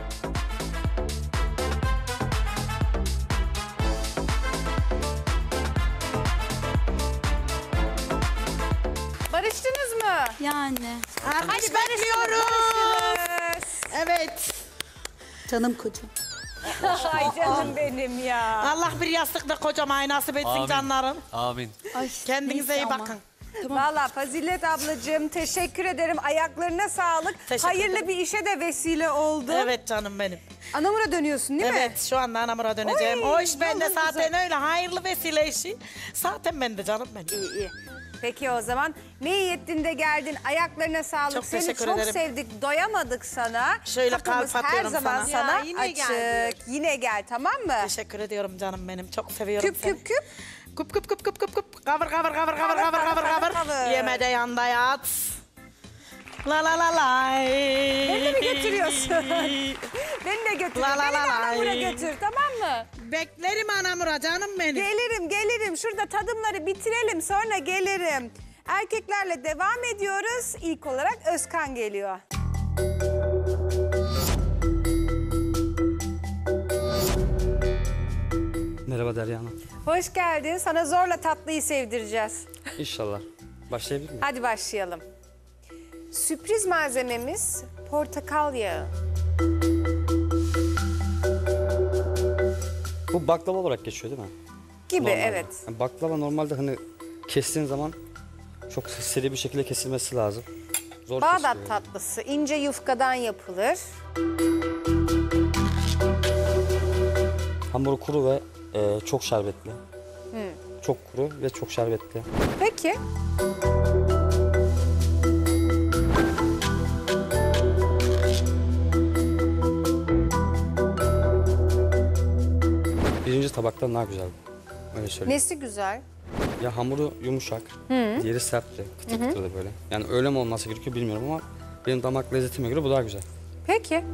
Barıştınız mı? Yani. Hadi barıştınız, bekliyoruz. barıştınız. Evet. Canım kocam. Ay canım benim ya. Allah bir yastıkta kocaman nasip etsin Amin. canlarım. Amin. Ay, Kendinize iyi neyse ama. bakın. Valla Fazilet ablacığım teşekkür ederim. Ayaklarına sağlık. Teşekkür Hayırlı ederim. bir işe de vesile oldu. Evet canım benim. Anamura dönüyorsun değil mi? Evet şu anda Anamur'a döneceğim. Oy, O iş bende vallahi zaten güzel. öyle hayırlı vesile işi. Zaten bende canım benim. İyi iyi. Peki o zaman ne iyi ettin de geldin. Ayaklarına sağlık. Çok Seni teşekkür çok ederim. sevdik. Doyamadık sana. Şöyle Kapımız kalp her atıyorum zaman sana. sana Ya, yine açık. gel Yine gel tamam mı? Teşekkür ediyorum canım benim. Çok seviyorum Küp seni. küp küp. Kup kup kup kup kup kup. Kavur kavur kavur kavur kavur kavur kavur. kavur. Yemede yanda yat. La la la la. Beni de mi götürüyorsun? Beni de götür. La la Beni de la la. Anamur'a götür tamam mı? Beklerim Anamur'a canım benim. Gelirim. Şurada tadımları bitirelim sonra gelirim. Erkeklerle devam ediyoruz. İlk olarak Özkan geliyor. Merhaba Derya Hanım. Hoş geldin. Sana zorla tatlıyı sevdireceğiz. İnşallah. Başlayabilir miyim? Hadi başlayalım. Sürpriz malzememiz portakal yağı. Bu baklava olarak geçiyor değil mi? Gibi Normalde. evet. Yani baklava normalde hani kestiğin zaman çok seri bir şekilde kesilmesi lazım. Zor Bağdat kesiliyor. tatlısı ince yufkadan yapılır. Hamuru kuru ve çok şerbetli. Çok kuru ve çok şerbetli. Peki. Birinci tabaktan daha güzeldi. Öyle söyleyeyim. Nesi güzel? Ya hamuru yumuşak, diğeri sertti, kıtır kıtırdı böyle. Yani öyle mi olması gerekiyor bilmiyorum ama benim damak lezzetime göre bu daha güzel. Peki.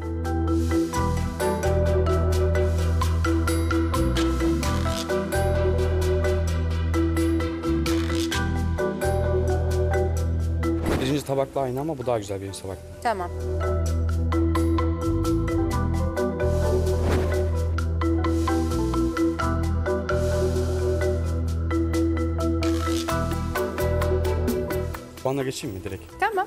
Birinci tabakla aynı ama bu daha güzel birinci tabak. Tamam. Puanla geçeyim mi direkt? Tamam.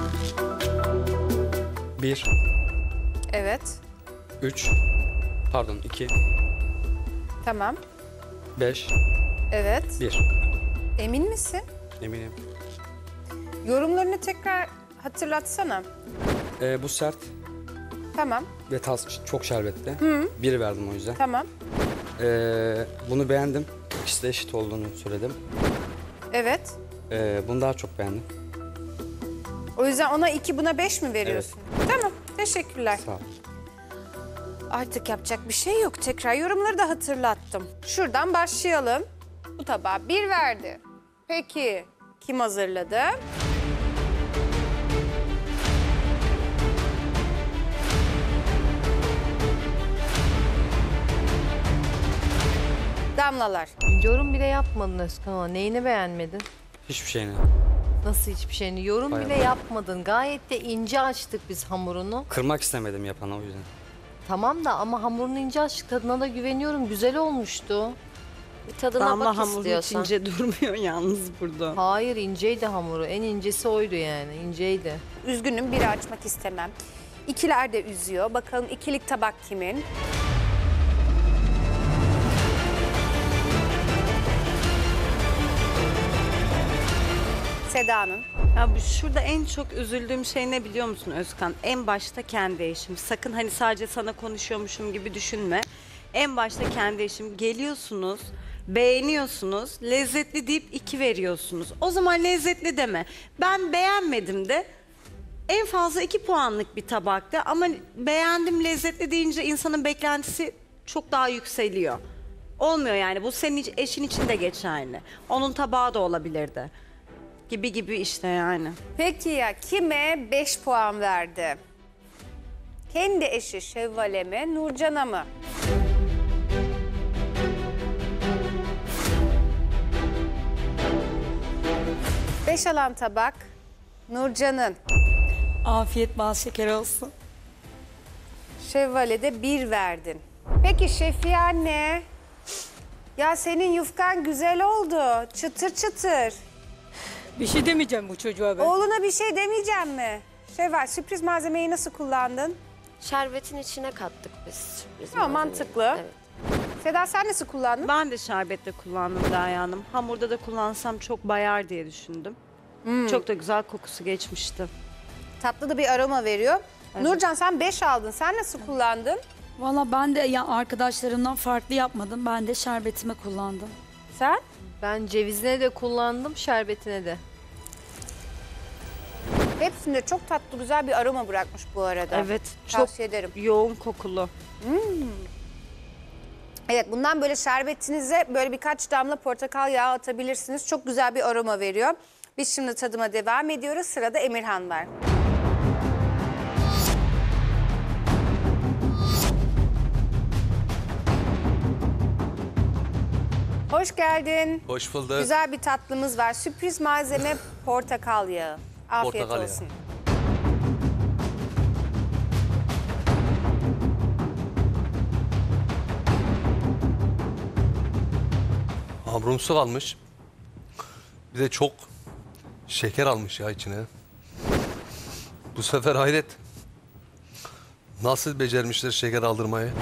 1, Evet. 3, pardon 2, Tamam. 5, Evet. 1. Emin misin? Eminim. Yorumlarını tekrar hatırlatsana. Bu sert Tamam. ve çok şerbetli. 1 verdim o yüzden. Tamam. Bunu beğendim. İkisi de eşit olduğunu söyledim. Evet. Bunu daha çok beğendim. O yüzden ona 2 buna 5 mi veriyorsun? Tamam. Teşekkürler. Sağ ol. Artık yapacak bir şey yok. Tekrar yorumları da hatırlattım. Şuradan başlayalım. Bu tabağa 1 verdi. Peki kim hazırladı? Damlalar. Yorum bile yapmadın Özkan ama neyini beğenmedin? Hiçbir şeyini. Nasıl hiçbir şeyini? Yorum Bayağı. bile yapmadın. Gayet de ince açtık biz hamurunu. Kırmak istemedim yapana o yüzden. Tamam da ama hamurunu ince açtık. Tadına da güveniyorum. Güzel olmuştu. Bir tadına Damla bak hamuru hiç istiyorsan. ince durmuyor yalnız burada. Hayır inceydi hamuru. En incesi oydu yani. İnceydi. Üzgünüm biri açmak istemem. İkiler de üzüyor. Bakalım ikilik tabak kimin? Seda'nın. Ya şurada en çok üzüldüğüm şey ne biliyor musun Özkan? En başta kendi eşim. Sakın hani sadece sana konuşuyormuşum gibi düşünme. En başta kendi eşim. Geliyorsunuz, beğeniyorsunuz, lezzetli deyip 2 veriyorsunuz. O zaman lezzetli deme. Ben beğenmedim de en fazla 2 puanlık bir tabaktı. Ama beğendim, lezzetli deyince insanın beklentisi çok daha yükseliyor. Olmuyor yani. Bu senin eşin için de geçerli. Onun tabağı da olabilirdi. Gibi işte yani. Peki ya kime 5 puan verdi? Kendi eşi Şevval'e mi, Nurcan'a mı? Beş alan tabak Nurcan'ın. Afiyet bal şeker olsun. Şevval'e de 1 verdin. Peki Şefiye anne. Ya senin yufkan güzel oldu. Çıtır çıtır. Bir şey demeyeceğim bu çocuğa ben. Oğluna bir şey demeyeceğim mi? Şevval, sürpriz malzemeyi nasıl kullandın? Şerbetin içine kattık biz. Sürpriz Ama malzemeyi. mantıklı. Evet. Seda sen nasıl kullandın? Ben de şerbetle kullandım Derya Hanım. Hamurda da kullansam çok bayar diye düşündüm. Çok da güzel kokusu geçmişti. Tatlı da bir aroma veriyor. Evet. Nurcan sen 5 aldın. Sen nasıl kullandın? Valla ben de ya arkadaşlarımdan farklı yapmadım. Ben de şerbetime kullandım. Sen? Ben cevizine de kullandım, şerbetine de. Hepsinde çok tatlı güzel bir aroma bırakmış bu arada. Evet, Tavsiye ederim. yoğun kokulu. Evet, bundan böyle şerbetinize böyle birkaç damla portakal yağı atabilirsiniz. Çok güzel bir aroma veriyor. Biz şimdi tadıma devam ediyoruz. Sırada Emirhan var. Hoş geldin. Hoş bulduk. Güzel bir tatlımız var. Sürpriz malzeme portakal yağı. Afiyet Portakal olsun. Hamurumsu kalmış. Bir de çok şeker almış ya içine. Bu sefer hayret. Nasıl becermişler şeker aldırmayı?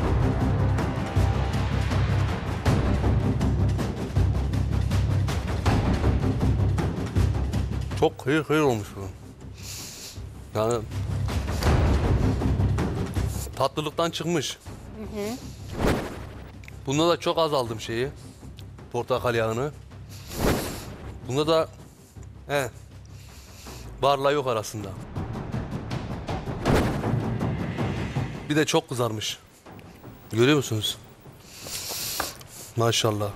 Çok hıyır hıyır olmuş bu. Yani tatlılıktan çıkmış. Bunda da çok az aldım şeyi. Portakal yağını. Bunda da barla yok arasında. Bir de çok kızarmış. Görüyor musunuz? Maşallah.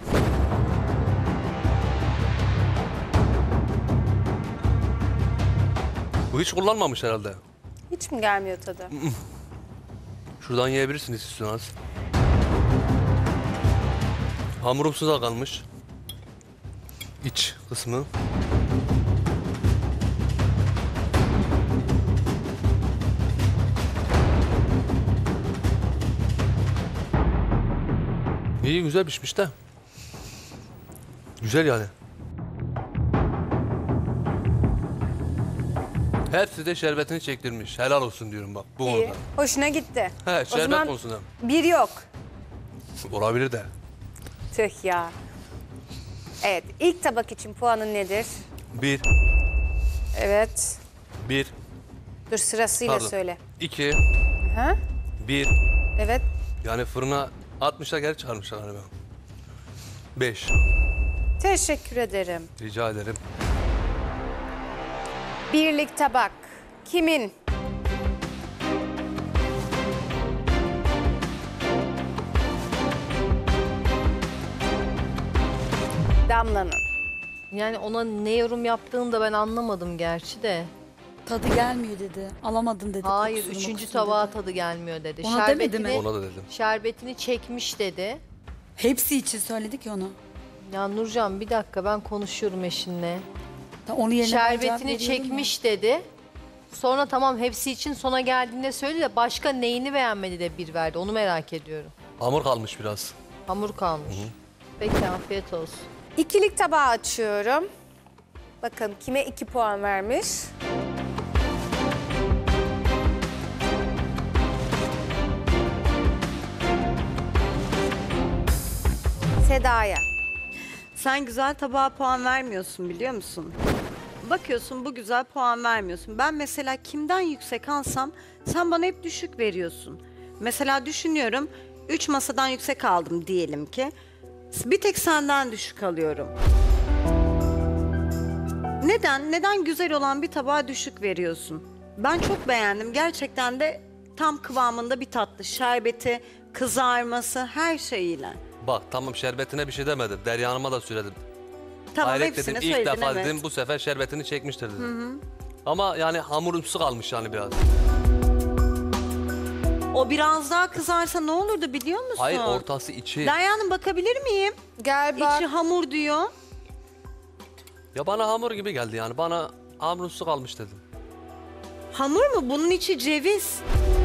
Bu hiç kullanmamış herhalde. Hiç mi gelmiyor tadı? Şuradan yiyebilirsiniz istiyorsanız. Hamurumsu da kalmış. İç kısmı. İyi güzel pişmiş de. Güzel yani. Hepsi de şerbetini çektirmiş. Helal olsun diyorum bak bu İyi. konuda. Hoşuna gitti. He, O şerbet zaman konusunda. 1 yok. Olabilir de. Tüh ya. Evet, ilk tabak için puanın nedir? 1, Evet. 1, Dur sırasıyla pardon. söyle. 2, Ha? 1. Evet. Yani fırına 60'a geri çıkarmışlar galiba. 5. Teşekkür ederim. Rica ederim. Birlik tabak. Kimin? Damla'nın. Yani ona ne yorum yaptığını da ben anlamadım gerçi de. Tadı gelmiyor dedi. Alamadın dedi. Hayır, kokusunu, üçüncü mokusunu tabağa dedi. tadı gelmiyor dedi. Ona demedi mi? Ona da dedim. Şerbetini çekmiş dedi. Hepsi için söyledi ki onu. Ya Nurcan bir dakika ben konuşuyorum eşinle. Onu yerine ben cevap Şerbetini veriyorum çekmiş dedi. Sonra tamam hepsi için sona geldiğinde söyledi de başka neyini beğenmedi de 1 verdi. Onu merak ediyorum. Hamur kalmış biraz. Hamur kalmış. Peki afiyet olsun. İkilik tabağı açıyorum. Bakın kime 2 puan vermiş? Seda'ya. Sen güzel tabağa puan vermiyorsun biliyor musun? bakıyorsun bu güzel puan vermiyorsun. Ben mesela kimden yüksek alsam sen bana hep düşük veriyorsun. Mesela düşünüyorum 3 masadan yüksek aldım diyelim ki. Bir tek senden düşük alıyorum. Neden? Neden güzel olan bir tabağa düşük veriyorsun? Ben çok beğendim. Gerçekten de tam kıvamında bir tatlı. Şerbeti, kızarması her şeyiyle. Bak tamam şerbetine bir şey demedim. Derya Hanım'a da söyledim. Tamam Hayret hepsini dedim, ilk söyledin defa evet. dedim bu sefer şerbetini çekmiştir dedim. Ama yani hamurumsu kalmış yani biraz. O biraz daha kızarsa ne olurdu biliyor musun? Hayır ortası içi. Derya Hanım bakabilir miyim? Gel bak. İçi hamur diyor. Ya bana hamur gibi geldi yani. Bana hamurumsu kalmış dedim. Hamur mu? Bunun içi ceviz.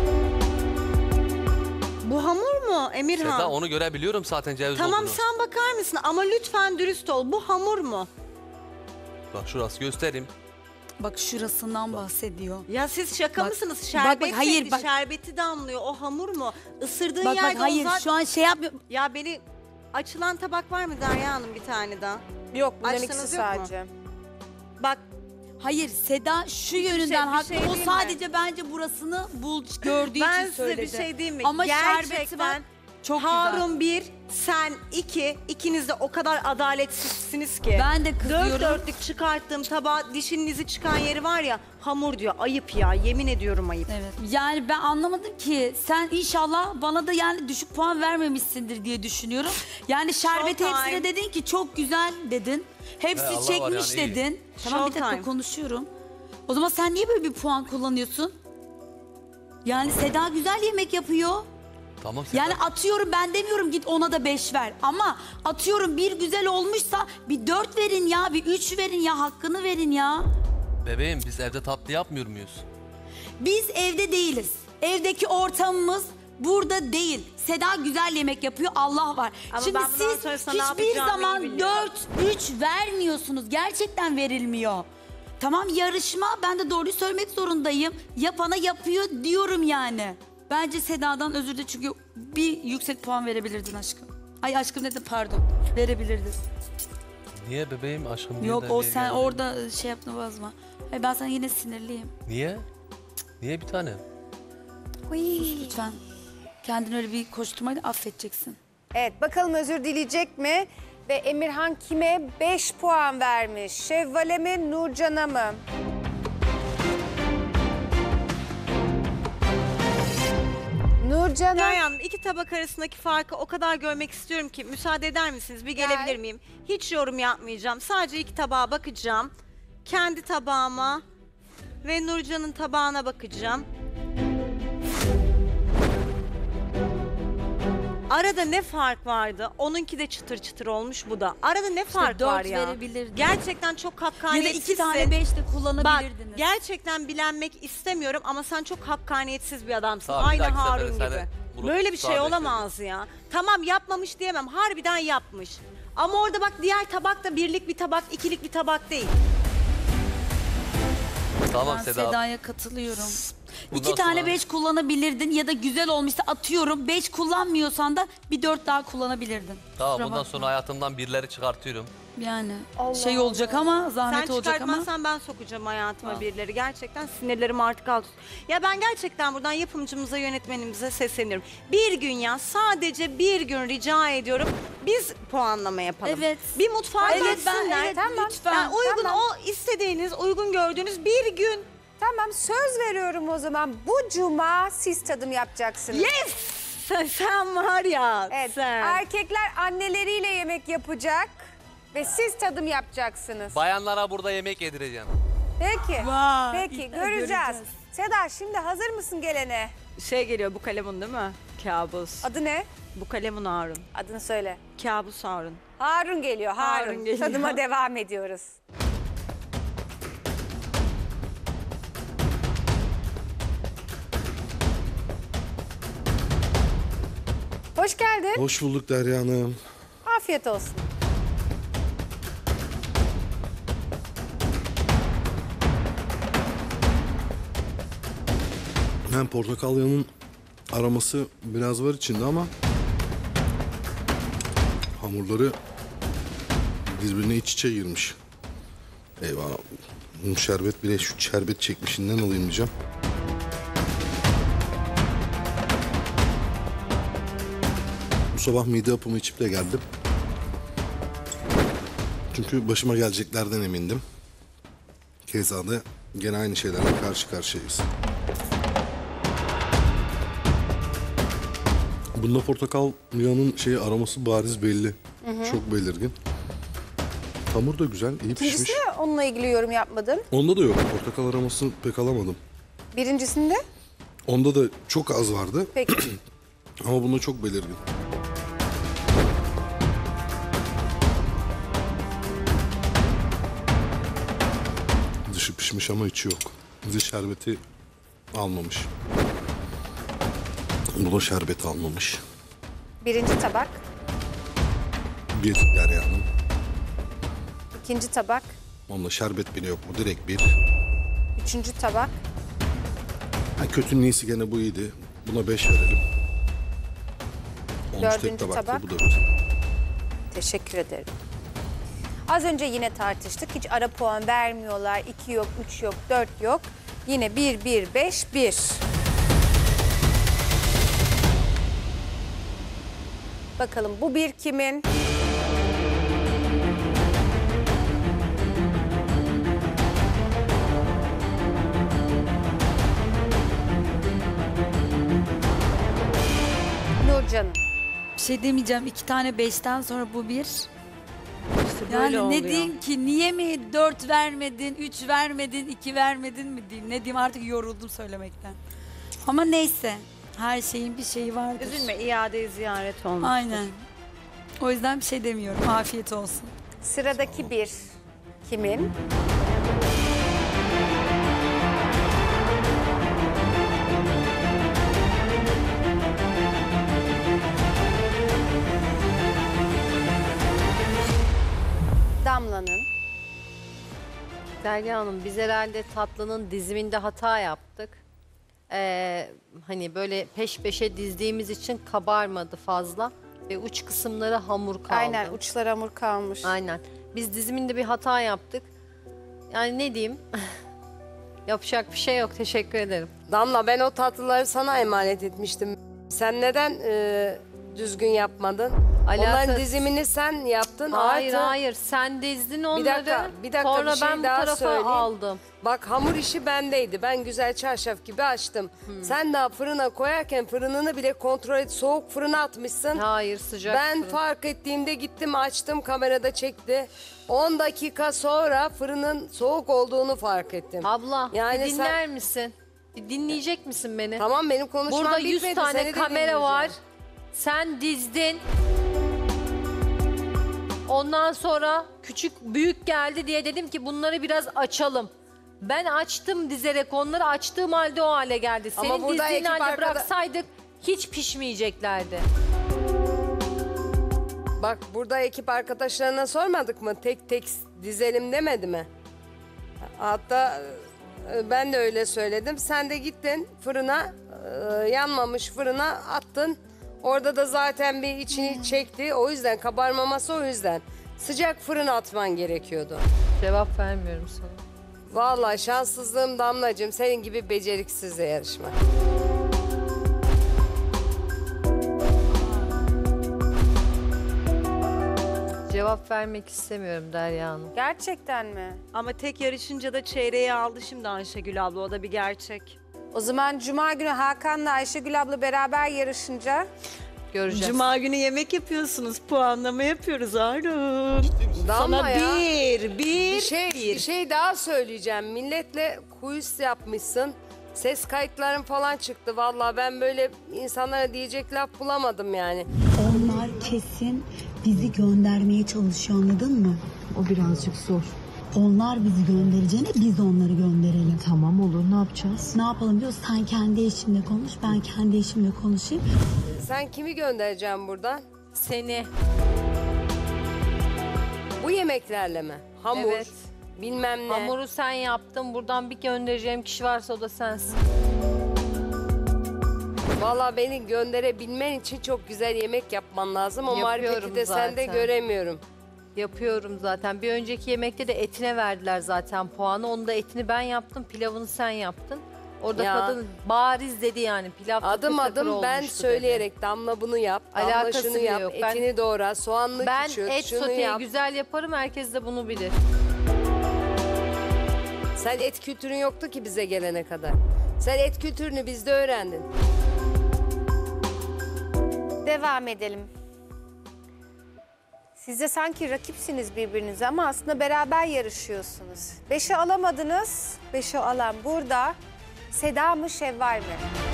Bu hamur mu Emirhan? Seda onu görebiliyorum zaten ceviz Tamam olduğunu. sen bakar mısın? Ama lütfen dürüst ol. Bu hamur mu? Bak şurası göstereyim. Bak şurasından bahsediyor. Ya siz şaka Bak, mısınız? bak, Şerbet hayır, hayır, bak. şerbeti damlıyor. O hamur mu? Isırdığın Bak yerde bak hayır o şu an şey yapmıyor. Ya beni açılan tabak var mı Derya Hanım bir tane daha? Yok bunların Açtınız ikisi yok mu? sadece. Bak Hayır Seda şu yönünden bir haklı. şey O diyeyim mi? sadece bence burasını gördüğü ben için size söyledi. bir şey diyeyim mi? Ama Gerçekten şerbeti var. Çok Harun 1, sen 2, ikiniz de o kadar adaletsizsiniz ki. Ben de kızıyorum. Dört dörtlük çıkarttığım tabağa dişinin izi çıkan yeri var ya hamur diyor. Ayıp ya yemin ediyorum ayıp. Evet. Yani ben anlamadım ki sen inşallah bana da yani düşük puan vermemişsindir diye düşünüyorum. Yani şerbeti Showtime. hepsine dedin ki çok güzel dedin. Hepsi Allah var çekmiş yani, iyi. dedin. Tamam bir dakika Showtime. konuşuyorum. O zaman sen niye böyle bir puan kullanıyorsun? Yani Seda güzel yemek yapıyor. Tamam Seda. Yani atıyorum ben demiyorum git ona da 5 ver. Ama atıyorum bir güzel olmuşsa bir 4 verin ya, bir 3 verin ya, hakkını verin ya. Bebeğim biz evde tatlı yapmıyor muyuz? Biz evde değiliz. Evdeki ortamımız burada değil. Seda güzel yemek yapıyor, Allah var. Ama Şimdi ben bundan siz sonrasında ne hiçbir yapacağımı iyi zaman biliyorum. 4-3 vermiyorsunuz. Gerçekten verilmiyor. Tamam yarışma, ben de doğruyu söylemek zorundayım. Yapana yapıyor diyorum yani. Bence Seda'dan özür dilerim çünkü bir yüksek puan verebilirdin aşkım. Ay aşkım dedim pardon. Verebilirdin. Niye bebeğim aşkım? Yok niye o niye sen geldin? orada şey yaptın vazma. Ay ben sana yine sinirliyim. Niye? Niye bir tane? Sus lütfen. Kendini öyle bir koşturmayla affedeceksin. Evet bakalım özür dileyecek mi? Ve Emirhan kime 5 puan vermiş? Şevval'e mi Nurcan'a mı? Nurcan'a. Derya Hanım iki tabak arasındaki farkı o kadar görmek istiyorum ki müsaade eder misiniz? Bir gelebilir miyim? Hiç yorum yapmayacağım. Sadece iki tabağa bakacağım. Kendi tabağıma ve Nurcan'ın tabağına bakacağım. Arada ne fark vardı? Onunki de çıtır çıtır olmuş bu da. Arada ne fark var 4 ya? verebilirdin. Gerçekten çok Ya da hakkaniyetsizsin. 2 tane 5 de Bak kullanabilirdiniz. gerçekten bilenmek istemiyorum ama sen çok hakkaniyetsiz bir adamsın. Tamam, bir Aynı dahaki sefere Harun sen gibi. de bunu Böyle bir şey sadeleştirin. olamaz ya. Tamam yapmamış diyemem. Harbiden yapmış. Ama orada bak diğer tabak da birlik bir tabak, ikilik bir tabak değil. Tamam Ben Seda. Seda'ya katılıyorum. Bundan 2 tane sonra- 5 kullanabilirdin ya da güzel olmuşsa atıyorum 5 kullanmıyorsan da bir 4 daha kullanabilirdin. Tamam Kusura bundan bakma. sonra hayatımdan birileri çıkartıyorum. Yani Allah şey olacak ama zahmet Sen olacak ama. çıkartmazsan ben sokacağım hayatıma Tamam. birileri. Gerçekten sinirlerim artık alt üst. Ya ben gerçekten buradan yapımcımıza, yönetmenimize sesleniyorum. Bir gün ya sadece bir gün rica ediyorum. Biz puanlama yapalım. Evet. Bir mutfağa Evet, geçsinler. evet, lütfen. Yani uygun Tamam. o istediğiniz, uygun gördüğünüz bir gün. Tamam söz veriyorum o zaman. Bu cuma siz tadım yapacaksınız. Yes! Sen var ya Evet, sen. erkekler anneleriyle yemek yapacak ve siz tadım yapacaksınız. Bayanlara burada yemek yedireceğim. Peki, Vay, peki ilk göreceğiz. göreceğiz. Seda şimdi hazır mısın gelene? Şey geliyor bu kalemun değil mi? Kabus. Adı ne? Bu kalemun Harun. Adını söyle. Kabus Harun. Harun geliyor, Harun. Harun geliyor. Tadıma devam ediyoruz. Hoş geldin. Hoş bulduk Derya Hanım. Afiyet olsun. Hem portakal yağının aroması biraz var içinde ama hamurları birbirine iç içe girmiş. Eyvah. Bu şerbet bile şu şerbet çekmişinden alayım diyeceğim. Bu sabah mide yapımı içip de geldim. Çünkü başıma geleceklerden emindim. Keza da gene aynı şeylerle karşı karşıyayız. Bunda portakal yağının aroması bariz belli. Çok belirgin. Hamur da güzel, iyi pişmiş. İkincisinde onunla ilgili yorum yapmadın. Onda da yok. Portakal aromasını pek alamadım. Birincisinde? Onda da çok az vardı. Peki. Ama bunda çok belirgin. Dışı pişmiş ama içi yok. Bize şerbeti almamış. Bu da şerbeti almamış. Birinci tabak. Bir Derya Hanım. İkinci tabak. Onda şerbet bile yok. Bu direkt bir. Üçüncü tabak. Kötünün iyisi gene bu iyiydi. Buna 5 verelim. Olmuş tek Dördüncü tabakta, tabak. bu da bir. Teşekkür ederim. Az önce yine tartıştık. Hiç ara puan vermiyorlar. 2 yok, 3 yok, 4 yok. Yine 1, 1, 5, 1. Bakalım bu bir kimin? Nurcan'ın. Bir şey demeyeceğim. 2 tane 5'ten sonra bu bir. böyle Yani oluyor. ne diyeyim ki? Niye mi 4 vermedin, 3 vermedin, 2 vermedin mi diyeyim? Ne diyeyim, artık yoruldum söylemekten. Ama neyse. Her şeyin bir şeyi vardır. Üzülme, iade ziyaret olmuştur. Aynen. O yüzden bir şey demiyorum. Afiyet olsun. Sıradaki bir kimin? Damla'nın. Derya Hanım, biz herhalde tatlının diziminde hata yaptık. Hani böyle peş peşe dizdiğimiz için kabarmadı fazla. Ve uç kısımları hamur kaldı. Aynen, uçlar hamur kalmış. Aynen. Biz diziminde bir hata yaptık. Yani ne diyeyim? Yapacak bir şey yok. Teşekkür ederim. Damla, ben o tatlıları sana emanet etmiştim. Sen neden düzgün yapmadın? Onların dizimini sen yaptın. Hayır artı... hayır, sen dizdin onları. Bir dakika, Sonra bir şey ben bu daha tarafa söyleyeyim. aldım. Bak, hamur işi bendeydi. Ben güzel çarşaf gibi açtım. Sen daha fırına koyarken fırınını bile kontrol et. Soğuk fırına atmışsın. Hayır, sıcak Ben fırın. fark ettiğimde gittim, açtım, kamerada çekti. 10 dakika sonra fırının soğuk olduğunu fark ettim. Abla, Yani bir dinler misin? Bir dinleyecek misin beni? Tamam, benim konuşmam Burada bitmedi. 100 tane Seni de kamera dinleyeceğim. var. Sen dizdin. Ondan sonra büyük geldi diye dedim ki bunları biraz açalım. Ben açtım dizerek, onları açtığım halde o hale geldi. Ama Senin burada dizdiğin ekip halde arkada- bıraksaydık hiç pişmeyeceklerdi. Bak, burada ekip arkadaşlarına sormadık mı? Tek tek dizelim demedi mi? Hatta ben de öyle söyledim. Sen de gittin fırına, yanmamış fırına attın. Orada da zaten bir içini çekti. O yüzden kabarmaması, o yüzden. Sıcak fırına atman gerekiyordu. Cevap vermiyorum sana. Vallahi şanssızlığım Damlacığım, senin gibi beceriksizle yarışmak. Cevap vermek istemiyorum Derya Hanım. Gerçekten mi? Ama tek yarışınca da çeyreği aldı şimdi Ayşegül abla. O da bir gerçek. O zaman Cuma günü Hakan'la Ayşegül abla beraber yarışınca göreceğiz. Cuma günü yemek yapıyorsunuz. Puanlama yapıyoruz Harun. Damla Sana ya. bir şey daha söyleyeceğim. Milletle quiz yapmışsın. Ses kayıtların falan çıktı. Vallahi ben böyle insanlara diyecek laf bulamadım yani. Onlar kesin bizi göndermeye çalışıyor, anladın mı? O birazcık zor. Onlar bizi göndereceğine biz onları gönderelim. Tamam, olur, ne yapacağız? Ne yapalım biliyor musun? Sen kendi eşinle konuş, ben kendi eşimle konuşayım. Sen kimi göndereceğim buradan? Seni. Bu yemeklerle mi? Hamur, Evet. bilmem ne. Hamuru sen yaptın. Buradan bir göndereceğim kişi varsa o da sensin. Vallahi beni gönderebilmen için çok güzel yemek yapman lazım. O Yapıyorum marifeti de sende zaten. göremiyorum. Yapıyorum zaten. Bir önceki yemekte de etine verdiler zaten puanı. Onun da etini ben yaptım, pilavını sen yaptın. Orada Ya. kadın bariz dedi yani pilav Adım takır takır adım ben olmuştu söyleyerek dedi. Damla bunu yap, Damla Alakası şunu bile yap, yok. Ben- etini doğra, soğanlı Ben küçült, et şunu soteyi yap. güzel yaparım, herkes de bunu bilir. Sen et kültürün yoktu ki bize gelene kadar. Sen et kültürünü bizde öğrendin. Devam edelim. Siz de sanki rakipsiniz birbirinize ama aslında beraber yarışıyorsunuz. 5'i alamadınız. 5'i alan burada. Seda mı, Şevval mi?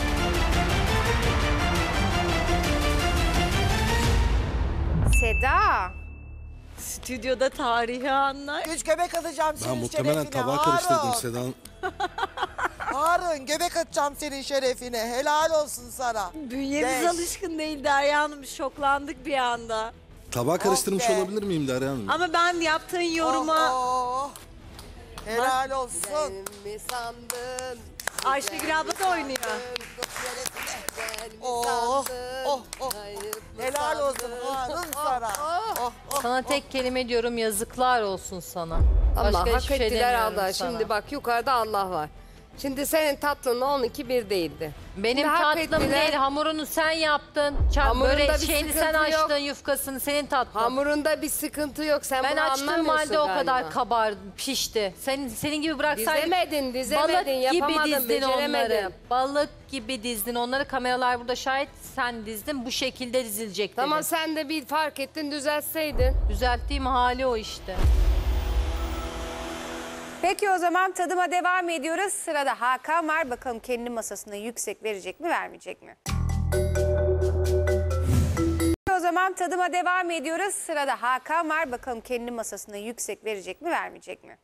Seda. Stüdyoda tarihi anlar. 3 göbek atacağım Ben senin muhtemelen şerefine. tabağı Harun. karıştırdım Seda'nın. Harun göbek atacağım senin şerefine. Helal olsun sana. Bünyemiz Beş. alışkın değil Derya Hanım. Şoklandık bir anda. Tabağı karıştırmış be. olabilir miyim Derya Hanım? Ama ben yaptığın yoruma... Oh, oh. Helal olsun. Sen mi sandın? Ayşegül abla da oynuyor. Sen mi Oh, sandın? oh, oh. Hayır mı Helal olsun sandın? Harun sana. Oh, oh. Sana tek kelime diyorum, yazıklar olsun sana. Allah Başka hak hiçbir şey ettiler demiyorum Allah. sana. Şimdi bak yukarıda Allah var. Şimdi senin tatlınla 12 bir değildi. Benim Şimdi hak tatlım ettiler. değil, hamurunu sen yaptın. Hamurunda Böyle bir şeyini sen sıkıntı yok. açtın, yufkasını senin tatlın. Hamurunda bir sıkıntı yok. Sen Ben bunu açtığım anlamıyorsun halde o galiba. kadar kabardı, pişti. Senin gibi bıraksaydın Dizemedin, balık gibi yapamadın, dizdin onları. beceremedin. Balık gibi dizdin onları. Kameralar burada şahit, sen dizdin. Bu şekilde dizilecek Tamam dedin. sen de bir fark ettin düzeltseydin. Düzelttiğim hali o işte. Peki o zaman tadıma devam ediyoruz. Sırada Hakan var. Bakalım kendi masasına yüksek verecek mi, vermeyecek mi? O zaman tadıma devam ediyoruz. Sırada Hakan var. Bakalım kendi masasına yüksek verecek mi, vermeyecek mi?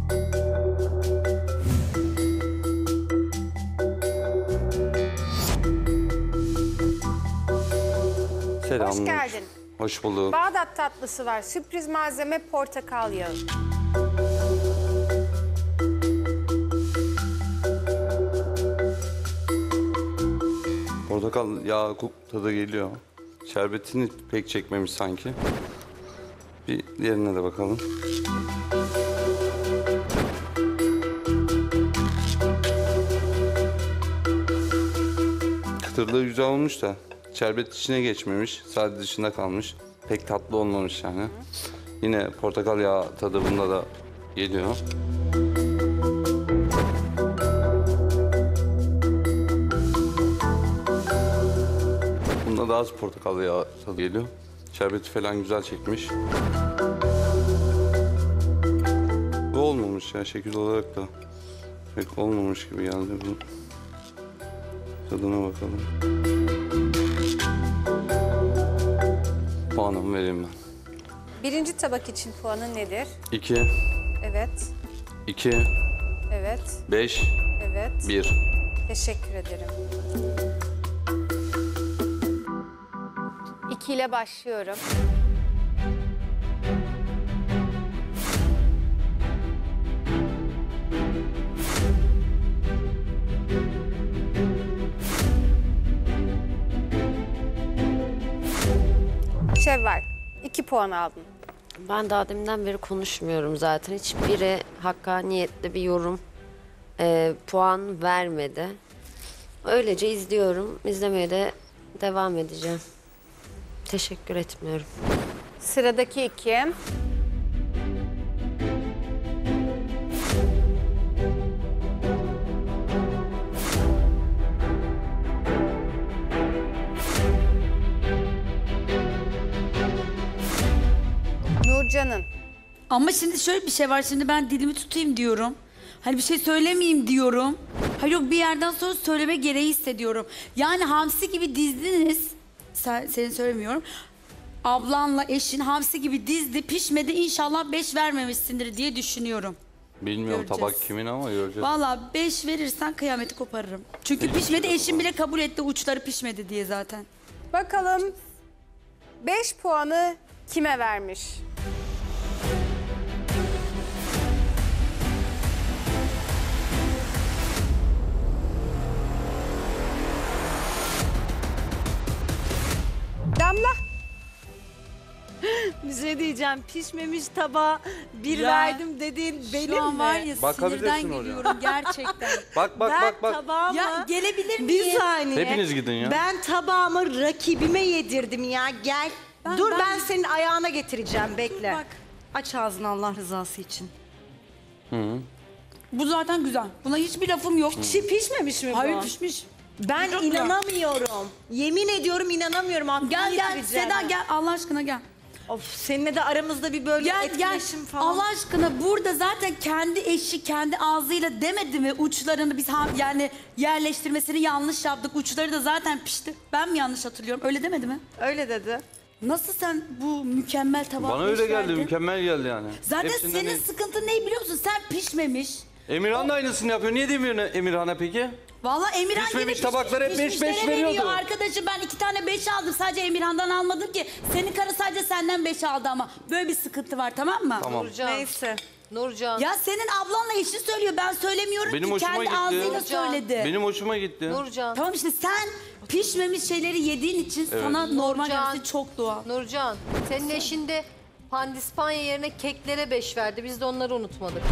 Selamlar. Hoş geldin. Hoş bulduk. Bağdat tatlısı var. Sürpriz malzeme portakal yağı. Portakal yağı tadı geliyor. Şerbetini pek çekmemiş sanki. Bir diğerine de bakalım. Kıtırlığı güzel olmuş da şerbet içine geçmemiş. Sadece dışında kalmış. Pek tatlı olmamış yani. Yine portakal yağı tadı bunda da geliyor. Bunda daha az portakal yağı tadı geliyor. Şerbeti falan güzel çekmiş. Bu olmamış ya, şekil olarak da pek olmamış gibi geldi bu. Tadına bakalım. Puanımı vereyim ben. Birinci tabak için puanın nedir? 2, Evet, 2, evet, 5, evet. 1. Teşekkür ederim. 2 ile başlıyorum. Şevval, 2 puan aldın. Ben daha deminden beri konuşmuyorum zaten. Hiçbiri hakkaniyetli bir yorum, puan vermedi. Öylece izliyorum. İzlemeye de devam edeceğim. Teşekkür etmiyorum. Sıradaki 2. Nurcan'ın. Ama şimdi şöyle bir şey var. Şimdi ben dilimi tutayım diyorum. Hani bir şey söylemeyeyim diyorum. Hayır yok, bir yerden sonra söyleme gereği hissediyorum. Yani hamsi gibi dizdiniz. Seni söylemiyorum. Ablanla eşin hamsi gibi dizdi. Pişmedi, inşallah 5 vermemişsindir diye düşünüyorum. Bilmiyorum Göreceğiz. tabak kimin ama göreceğiz. Vallahi 5 verirsen kıyameti koparırım. Çünkü pişmedi, eşim bile kabul etti uçları pişmedi diye zaten. Bakalım 5 puanı kime vermiş? Damla. Bir şey diyeceğim. diyeceğim. Pişmemiş tabağa bir Ya, verdim dediğin benim Şu an var mi? ya Bakabilirsin sinirden oraya. geliyorum gerçekten. Bak Ben bak. tabağımı... Ya gelebilir miyim? Bir saniye. Hepiniz gidin ya. Ben tabağımı rakibime yedirdim ya. Gel. Dur ben senin ayağına getireceğim. Bekle. bak. Aç ağzını Allah rızası için. Bu zaten güzel. Buna hiçbir lafım yok. Pişmemiş mi bu? Hayır pişmiş. Ben Çok güzel. inanamıyorum. Yemin ediyorum inanamıyorum. Aklımı Gel yitireceğim. Seda gel Allah aşkına gel. Of seninle de aramızda bir böyle Gel etkileşim falan. Allah aşkına burada zaten kendi eşi kendi ağzıyla demedi mi uçlarını biz yani yerleştirmesini yanlış yaptık. Uçları da zaten pişti. Ben mi yanlış hatırlıyorum? Öyle demedi mi? Öyle dedi. Nasıl sen bu mükemmel tabağı Bana öyle beş geldi, verdin? mükemmel geldi yani. Zaten Hepsinden senin iyi. sıkıntın ne biliyor musun? Sen pişmemiş. Emirhan da aynısını yapıyor. Niye demiyor Emirhan'a peki? Vallahi Emirhan Pişmemiş yine tabaklara hep beş pişmişlere veriyordu. veriyor. Arkadaşım ben 2 tane 5 aldım. Sadece Emirhan'dan almadım ki. Senin karı sadece senden 5 aldı ama. Böyle bir sıkıntı var tamam mı? Tamam. Neyse. Nurcan. Ya senin ablanla eşi söylüyor. Ben söylemiyorum Benim ki. hoşuma Kendi gitti. ağzıyla Nurcan. söyledi. Benim hoşuma gitti. Nurcan. Tamam işte sen pişmemiş şeyleri yediğin için sana normal Nurcan. gelmesi çok doğal. Nurcan, senin eşin de pandispanya yerine keklere 5 verdi. Biz de onları unutmadık.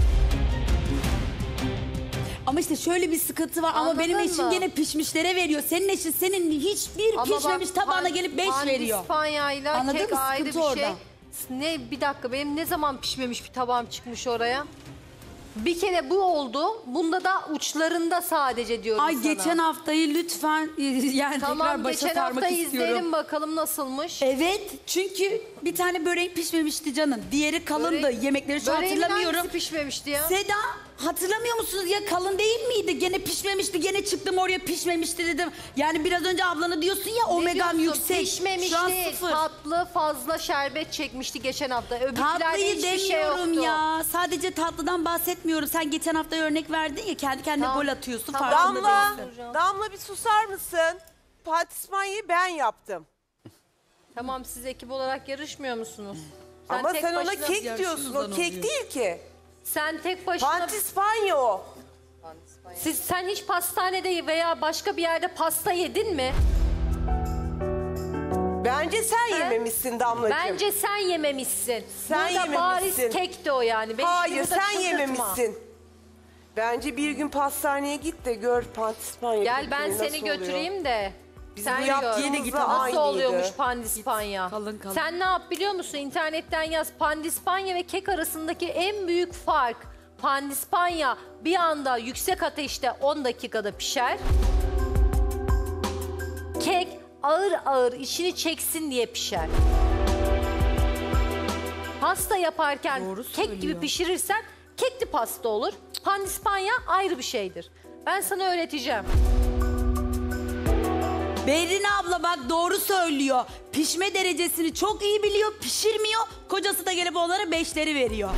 Ama işte şöyle bir sıkıntı var ama Anladın benim eşim mı? gene pişmişlere veriyor. Senin eşin senin hiçbir Ama pişmemiş bak, tabağına gelip 5 veriyor. Pandispanyayla Anladın kek mı? ayrı bir Sıkıntı şey. orada. Ne bir dakika benim ne zaman pişmemiş bir tabağım çıkmış oraya? Bir kere bu oldu. Bunda da uçlarında sadece diyorum Ay sana. geçen haftayı lütfen yani tekrar Tamam başa geçen sarmak hafta istiyorum. izleyelim bakalım nasılmış. Evet çünkü bir tane börek pişmemişti canım. Diğeri kalındı. Börek- Yemekleri şu Böreğimin hatırlamıyorum. hangisi pişmemişti ya? Seda hatırlamıyor musunuz ya kalın değil miydi? Gene pişmemişti. Gene çıktım oraya pişmemişti dedim. Yani biraz önce ablana diyorsun ya Ne omegam diyorsun? yüksek. Pişmemiş Şu an değil. 0. Tatlı fazla şerbet çekmişti geçen hafta. Öbürkülerde Tatlıyı hiçbir şey demiyorum yoktu. ya. Sadece tatlıdan bahsetmiyorum. Sen geçen hafta örnek verdin ya kendi kendine Tamam. gol atıyorsun. Tamam. Farkında Damla, değilsin. Damla bir susar mısın? Patispanyayı ben yaptım. Tamam siz ekip olarak yarışmıyor musunuz? Ama tek sen ona başına- kek diyorsun. O kek değil ki. Sen tek başına... Patispanya o. Sen hiç pastanede veya başka bir yerde pasta yedin mi? Bence sen yememişsin Damlacığım. Bence sen yememişsin. Sen Burada bariz yememişsin. kekti o yani. Beni Hayır şimdi burada sen çıldırtma. yememişsin. Bence bir gün pastaneye git de gör patispanya. Gel ben kekleri seni nasıl oluyor. götüreyim de. Bizim Sen bu gör. yaptığımızla Nasıl aynıydı. oluyormuş pandispanya? Kalın kalın. Sen ne yap biliyor musun? İnternetten yaz. Pandispanya ve kek arasındaki en büyük fark. Pandispanya bir anda yüksek ateşte 10 dakikada pişer. Kek ağır ağır içini çeksin diye pişer. Pasta yaparken kek gibi pişirirsen kekli pasta olur. Pandispanya ayrı bir şeydir. Ben sana öğreteceğim. Berrin abla bak doğru söylüyor. Pişme derecesini çok iyi biliyor, pişirmiyor. Kocası da gelip onlara 5'leri veriyor.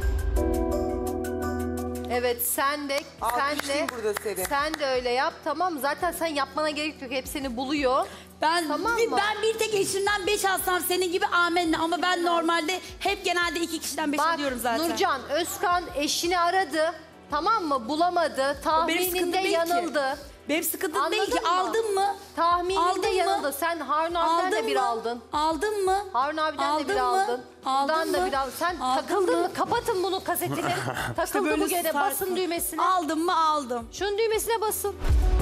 Evet sen de Alkışlayayım burada seni. sen de öyle yap tamam mı? Zaten sen yapmana gerek yok. Hep seni buluyor. Ben Tamam mı? ben bir tek eşimden 5 alsam senin gibi amenna ama ben normalde hep genelde 2 kişiden 5 Bak alıyorum zaten. Nurcan Özkan eşini aradı. Tamam mı? Bulamadı. Tahmininde sıkıntım değil ki. yanıldı. Benim sıkıntım değil ki. Anladın mı? Aldın mı? Tahmininde Aldın mı? yanıldı. Sen Harun abiden de Aldın bir mı? aldın. Aldın mı? Harun abiden de bir Aldın mı? aldın. Aldın Buradan da mı? bir aldın. Sen Aldın takıldın mı? mı? Kapatın bunu kasetini. Takıldı böyle bu gene. sarsın. Basın düğmesine. Aldım mı? Aldım. Şunun düğmesine basın.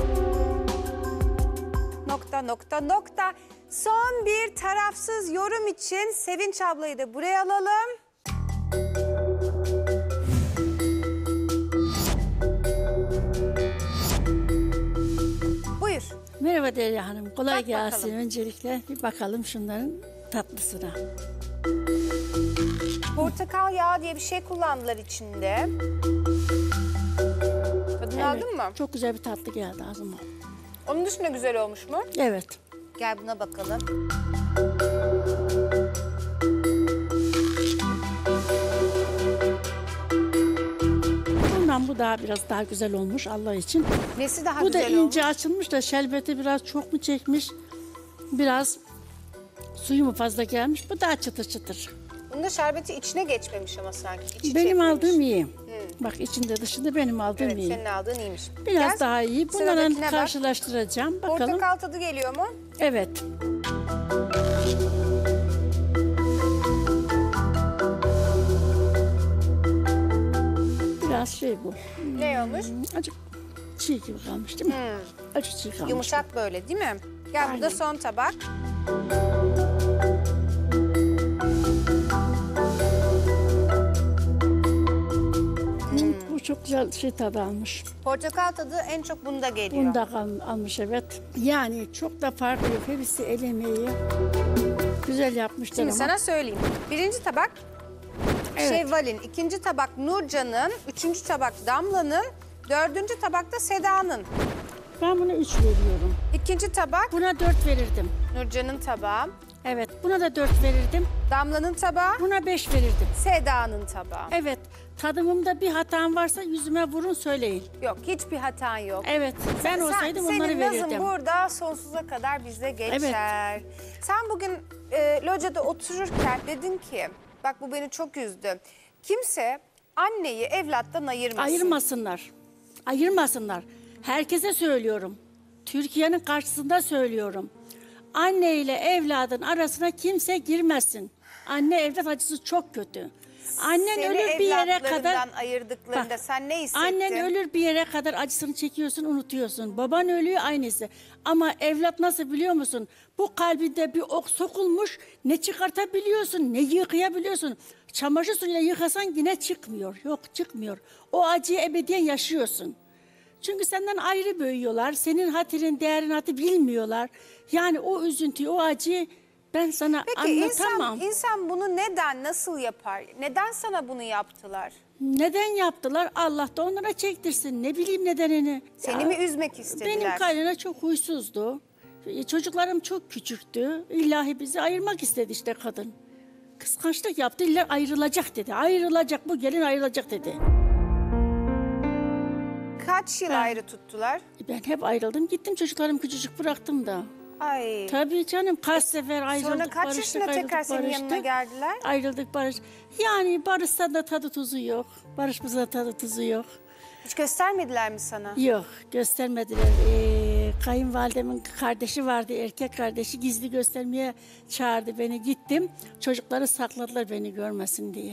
Nokta. Son bir tarafsız yorum için Sevinç ablayı da buraya alalım. Buyur. Merhaba Derya Hanım. Kolay Bak gelsin. bakalım. Öncelikle bir bakalım şunların tatlısına. Portakal yağı diye bir şey kullandılar içinde. Tadını aldın mı? Çok güzel bir tatlı geldi ağzıma. Onun dışında güzel olmuş mu? Evet. Gel buna bakalım. Bundan bu daha biraz daha güzel olmuş Allah için. Nesi daha Bu da güzel olmuş? ince açılmış da şerbeti biraz çok mu çekmiş? Biraz suyu mu fazla gelmiş? Bu daha çıtır çıtır. Bunda şerbeti içine geçmemiş ama sanki. İçi Benim çekmemiş. aldığım iyi. Bak içinde dışında benim aldığım Evet iyi. senin aldığın iyiymiş. Biraz Gel, daha iyi. sıradakine Bunların bak. karşılaştıracağım. Bakalım. Portakal tadı geliyor mu? Evet. biraz şey bu. Ne olmuş? Acık çiğ gibi kalmış değil mi? Acık çiğ kalmış. Yumuşak böyle değil mi? Gel bu da Aynen. son tabak. Bu çok güzel şey tadı almış. Portakal tadı en çok bunda geliyor. Bunda almış evet. Yani çok da farkı yok. Hepsi el emeği. Güzel yapmışlar Şimdi ama. sana söyleyeyim. Birinci tabak Evet. Şevval'in, ikinci tabak Nurcan'ın, üçüncü tabak Damla'nın, dördüncü tabak da Seda'nın. Ben buna 3 veriyorum. İkinci tabak Buna 4 verirdim. Nurcan'ın tabağı, Evet. Buna da 4 verirdim. Damla'nın tabağı, Buna 5 verirdim. Seda'nın tabağı. Evet. Tadımımda bir hatam varsa yüzüme vurun söyleyin. Yok, hiçbir hatan yok. Evet. Ben olsaydım onları Senin verirdim. nazın burada sonsuza kadar bizde geçer. Sen bugün locada otururken dedin ki, bak bu beni çok üzdü. Kimse anneyi evlattan ayırmasın. Ayırmasınlar. Ayırmasınlar. Herkese söylüyorum. Türkiye'nin karşısında söylüyorum. Anne ile evladın arasına kimse girmesin. Anne evlat acısı çok kötü. Annen Seni ölür bir yere kadar. evlatlarından ayırdıklarında Bak, sen ne hissettin? Annen ölür bir yere kadar acısını çekiyorsun, unutuyorsun. Baban ölüyor aynısı. Ama evlat nasıl biliyor musun? Bu kalbinde bir ok sokulmuş, ne çıkartabiliyorsun, ne yıkayabiliyorsun. Çamaşır suyuyla yıkasan yine çıkmıyor. Yok çıkmıyor. O acıyı ebediyen yaşıyorsun. Çünkü senden ayrı büyüyorlar. Senin hatırın, değerin hatı bilmiyorlar. Yani o üzüntüyü, o acıyı ben sana Peki anlatamam. insan bunu neden, nasıl yapar? Neden sana bunu yaptılar? Neden yaptılar? Allah da onlara çektirsin. Ne bileyim nedenini. Seni mi üzmek istediler? Benim kaynana çok huysuzdu. Çocuklarım çok küçüktü. İllahi bizi ayırmak istedi işte kadın. Kıskançlık yaptı. İlla ayrılacak dedi. Ayrılacak, bu gelin ayrılacak dedi. Kaç yıl ayrı tuttular? Ben hep ayrıldım. Gittim çocuklarım küçücük bıraktım da. Ay. Tabii canım kaç sefer ayrıldık, Sonra kaç barıştık, yaşında tekrar ayrıldık, senin barıştık. yanına geldiler? Ayrıldık, barıştık. Yani barışsa da tadı tuzu yok. Barışmasa da tadı tuzu yok. Hiç göstermediler mi sana? Yok, göstermediler. Kayınvalidemin kardeşi vardı, erkek kardeşi. Gizli göstermeye çağırdı beni. Gittim, çocukları sakladılar beni görmesin diye.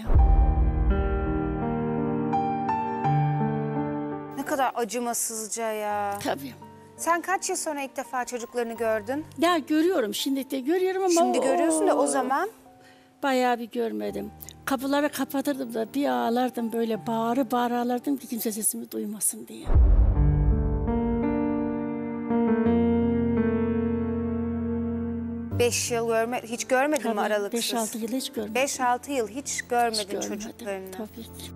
Ne kadar acımasızca ya. Tabii. Sen kaç yıl sonra ilk defa çocuklarını gördün? Ya görüyorum, şimdi de görüyorum ama... Şimdi görüyorsun da o zaman... Bayağı bir görmedim. Kapıları kapatırdım da bir ağlardım böyle bağırı ağlardım ki kimse sesimi duymasın diye. Beş yıl hiç görmedin mi aralıksız? 5-6 yıl hiç görmedim. 5-6 yıl hiç görmedin Hiç görmedim, çocuklarını. tabii ki.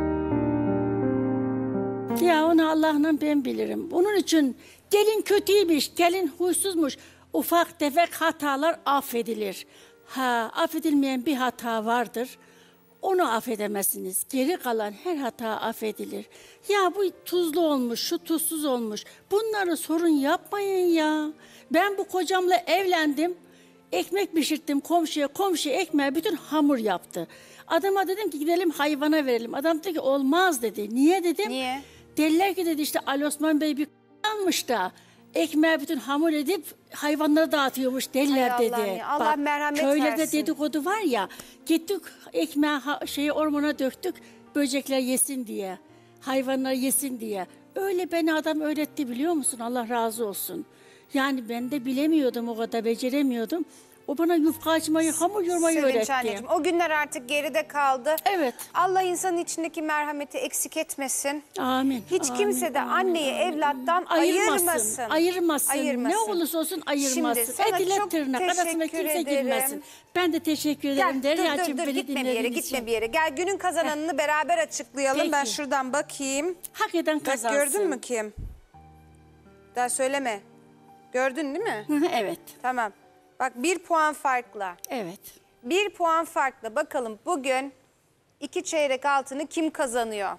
Ya onu Allah'la ben bilirim. Onun için gelin kötüymüş, gelin huysuzmuş. Ufak tefek hatalar affedilir. Ha, affedilmeyen bir hata vardır. Onu affedemezsiniz. Geri kalan her hata affedilir. Ya bu tuzlu olmuş, şu tuzsuz olmuş. Bunları sorun yapmayın ya. Ben bu kocamla evlendim. Ekmek pişirttim komşuya. Komşu ekmeğe bütün hamur yaptı. Adama dedim ki gidelim hayvana verelim. Adam dedi ki olmaz dedi. Niye dedim? Niye? Dediler ki dedi işte Ali Osman Bey bir almış da ekmeği bütün hamur edip hayvanlara dağıtıyormuş derler Hay dedi. Allah'ım ya, Allah merhamet köylerde versin. dedikodu var ya, gittik ekmeği ormana döktük böcekler yesin diye, hayvanlar yesin diye. Öyle beni adam öğretti biliyor musun? Allah razı olsun. Yani ben de bilemiyordum o kadar, beceremiyordum. O bana yufka açmayı, hamur yoğurmayı Sevinç öğretti. anneciğim, o günler artık geride kaldı. Evet. Allah insanın içindeki merhameti eksik etmesin. Amin. Hiç kimse de anneyi evlattan ayırmasın. Ayırmasın. Ne olursa olsun ayırmasın. Şimdi sana Et ile çok tırnak arasına teşekkür kimse ederim. girmesin. Ben de teşekkür ederim. Gel, Derya'cığım dur beni gitme bir yere, dinlediğin gitme için. bir yere. Gel günün kazananını beraber açıklayalım. Peki. Ben şuradan bakayım. Hak eden Bak kazansın. gördün mü kim? Daha söyleme. Gördün değil mi? Evet. Tamam. Bak 1 puan farkla. Evet. 1 puan farkla bakalım bugün 2 çeyrek altını kim kazanıyor?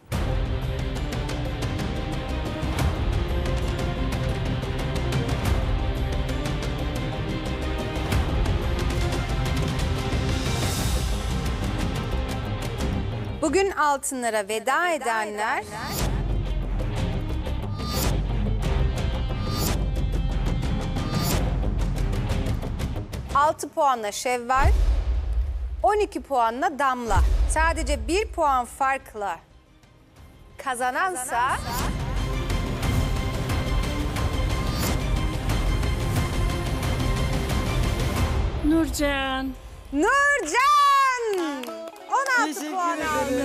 Bugün altınlara veda edenler... 6 puanla Şevval, 12 puanla Damla. Sadece 1 puan farkla kazanansa... Nurcan. Nurcan! 16 puan aldı.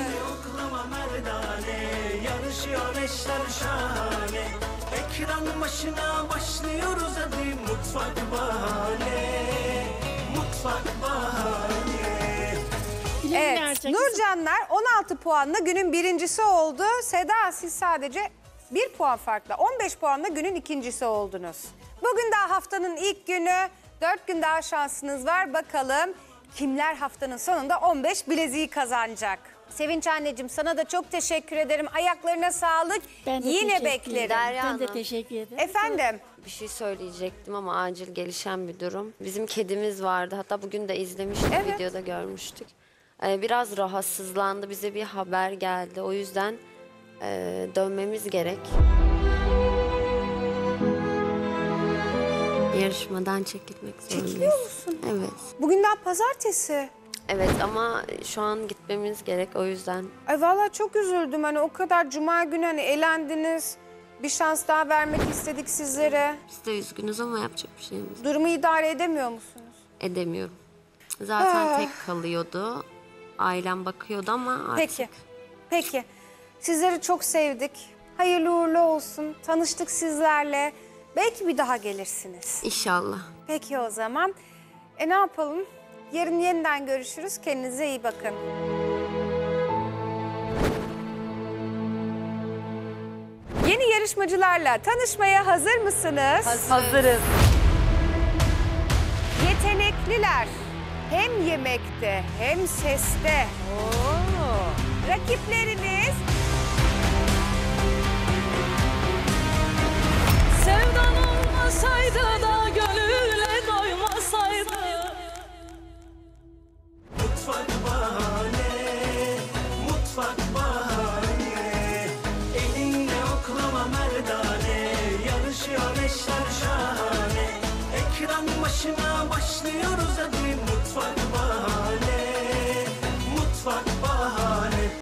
Yarışıyor eşler şahane. Ekran başına başlıyoruz hadi mutfak bahane. Mutfak bahane. Evet, Nurcanlar 16 puanla günün birincisi oldu. Seda, siz sadece 1 puan farkla 15 puanla günün ikincisi oldunuz. Bugün daha haftanın ilk günü, 4 gün daha şansınız var. Bakalım kimler haftanın sonunda 15 bileziği kazanacak? Sevinç anneciğim, sana da çok teşekkür ederim. Ayaklarına sağlık. Ben de Yine teşekkür beklerim. Derya Ben de Hanım. teşekkür ederim. Efendim? Bir şey söyleyecektim ama acil gelişen bir durum. Bizim kedimiz vardı. Hatta bugün de izlemiştik, Evet. videoda görmüştük. Biraz rahatsızlandı. Bize bir haber geldi. O yüzden dönmemiz gerek. Yarışmadan çekilmek zorundayız. Çekiliyor musun? Evet. Bugün daha pazartesi. Evet ama şu an gitmemiz gerek o yüzden. Ay vallahi çok üzüldüm. Hani o kadar cuma günü hani elendiniz. Bir şans daha vermek istedik sizlere. Biz de üzgünüz ama yapacak bir şeyimiz yok. Durumu idare edemiyor musunuz? Edemiyorum. Zaten Ah. tek kalıyordu. Ailem bakıyordu ama artık. Peki. Peki. Sizleri çok sevdik. Hayırlı uğurlu olsun. Tanıştık sizlerle. Belki bir daha gelirsiniz. İnşallah. Peki o zaman. Ne yapalım? Yarın yeniden görüşürüz. Kendinize iyi bakın. Yeni yarışmacılarla tanışmaya hazır mısınız? Hazırız. Yetenekliler. Hem yemekte hem seste. Rakiplerimiz Sevdan olmasaydı da gönüle doymasaydı. Mutfak bahane, mutfak bahane. Elinde oklama merdane, yarışıyor eşler şahane. Ekran başına başlıyoruz hadi mutfak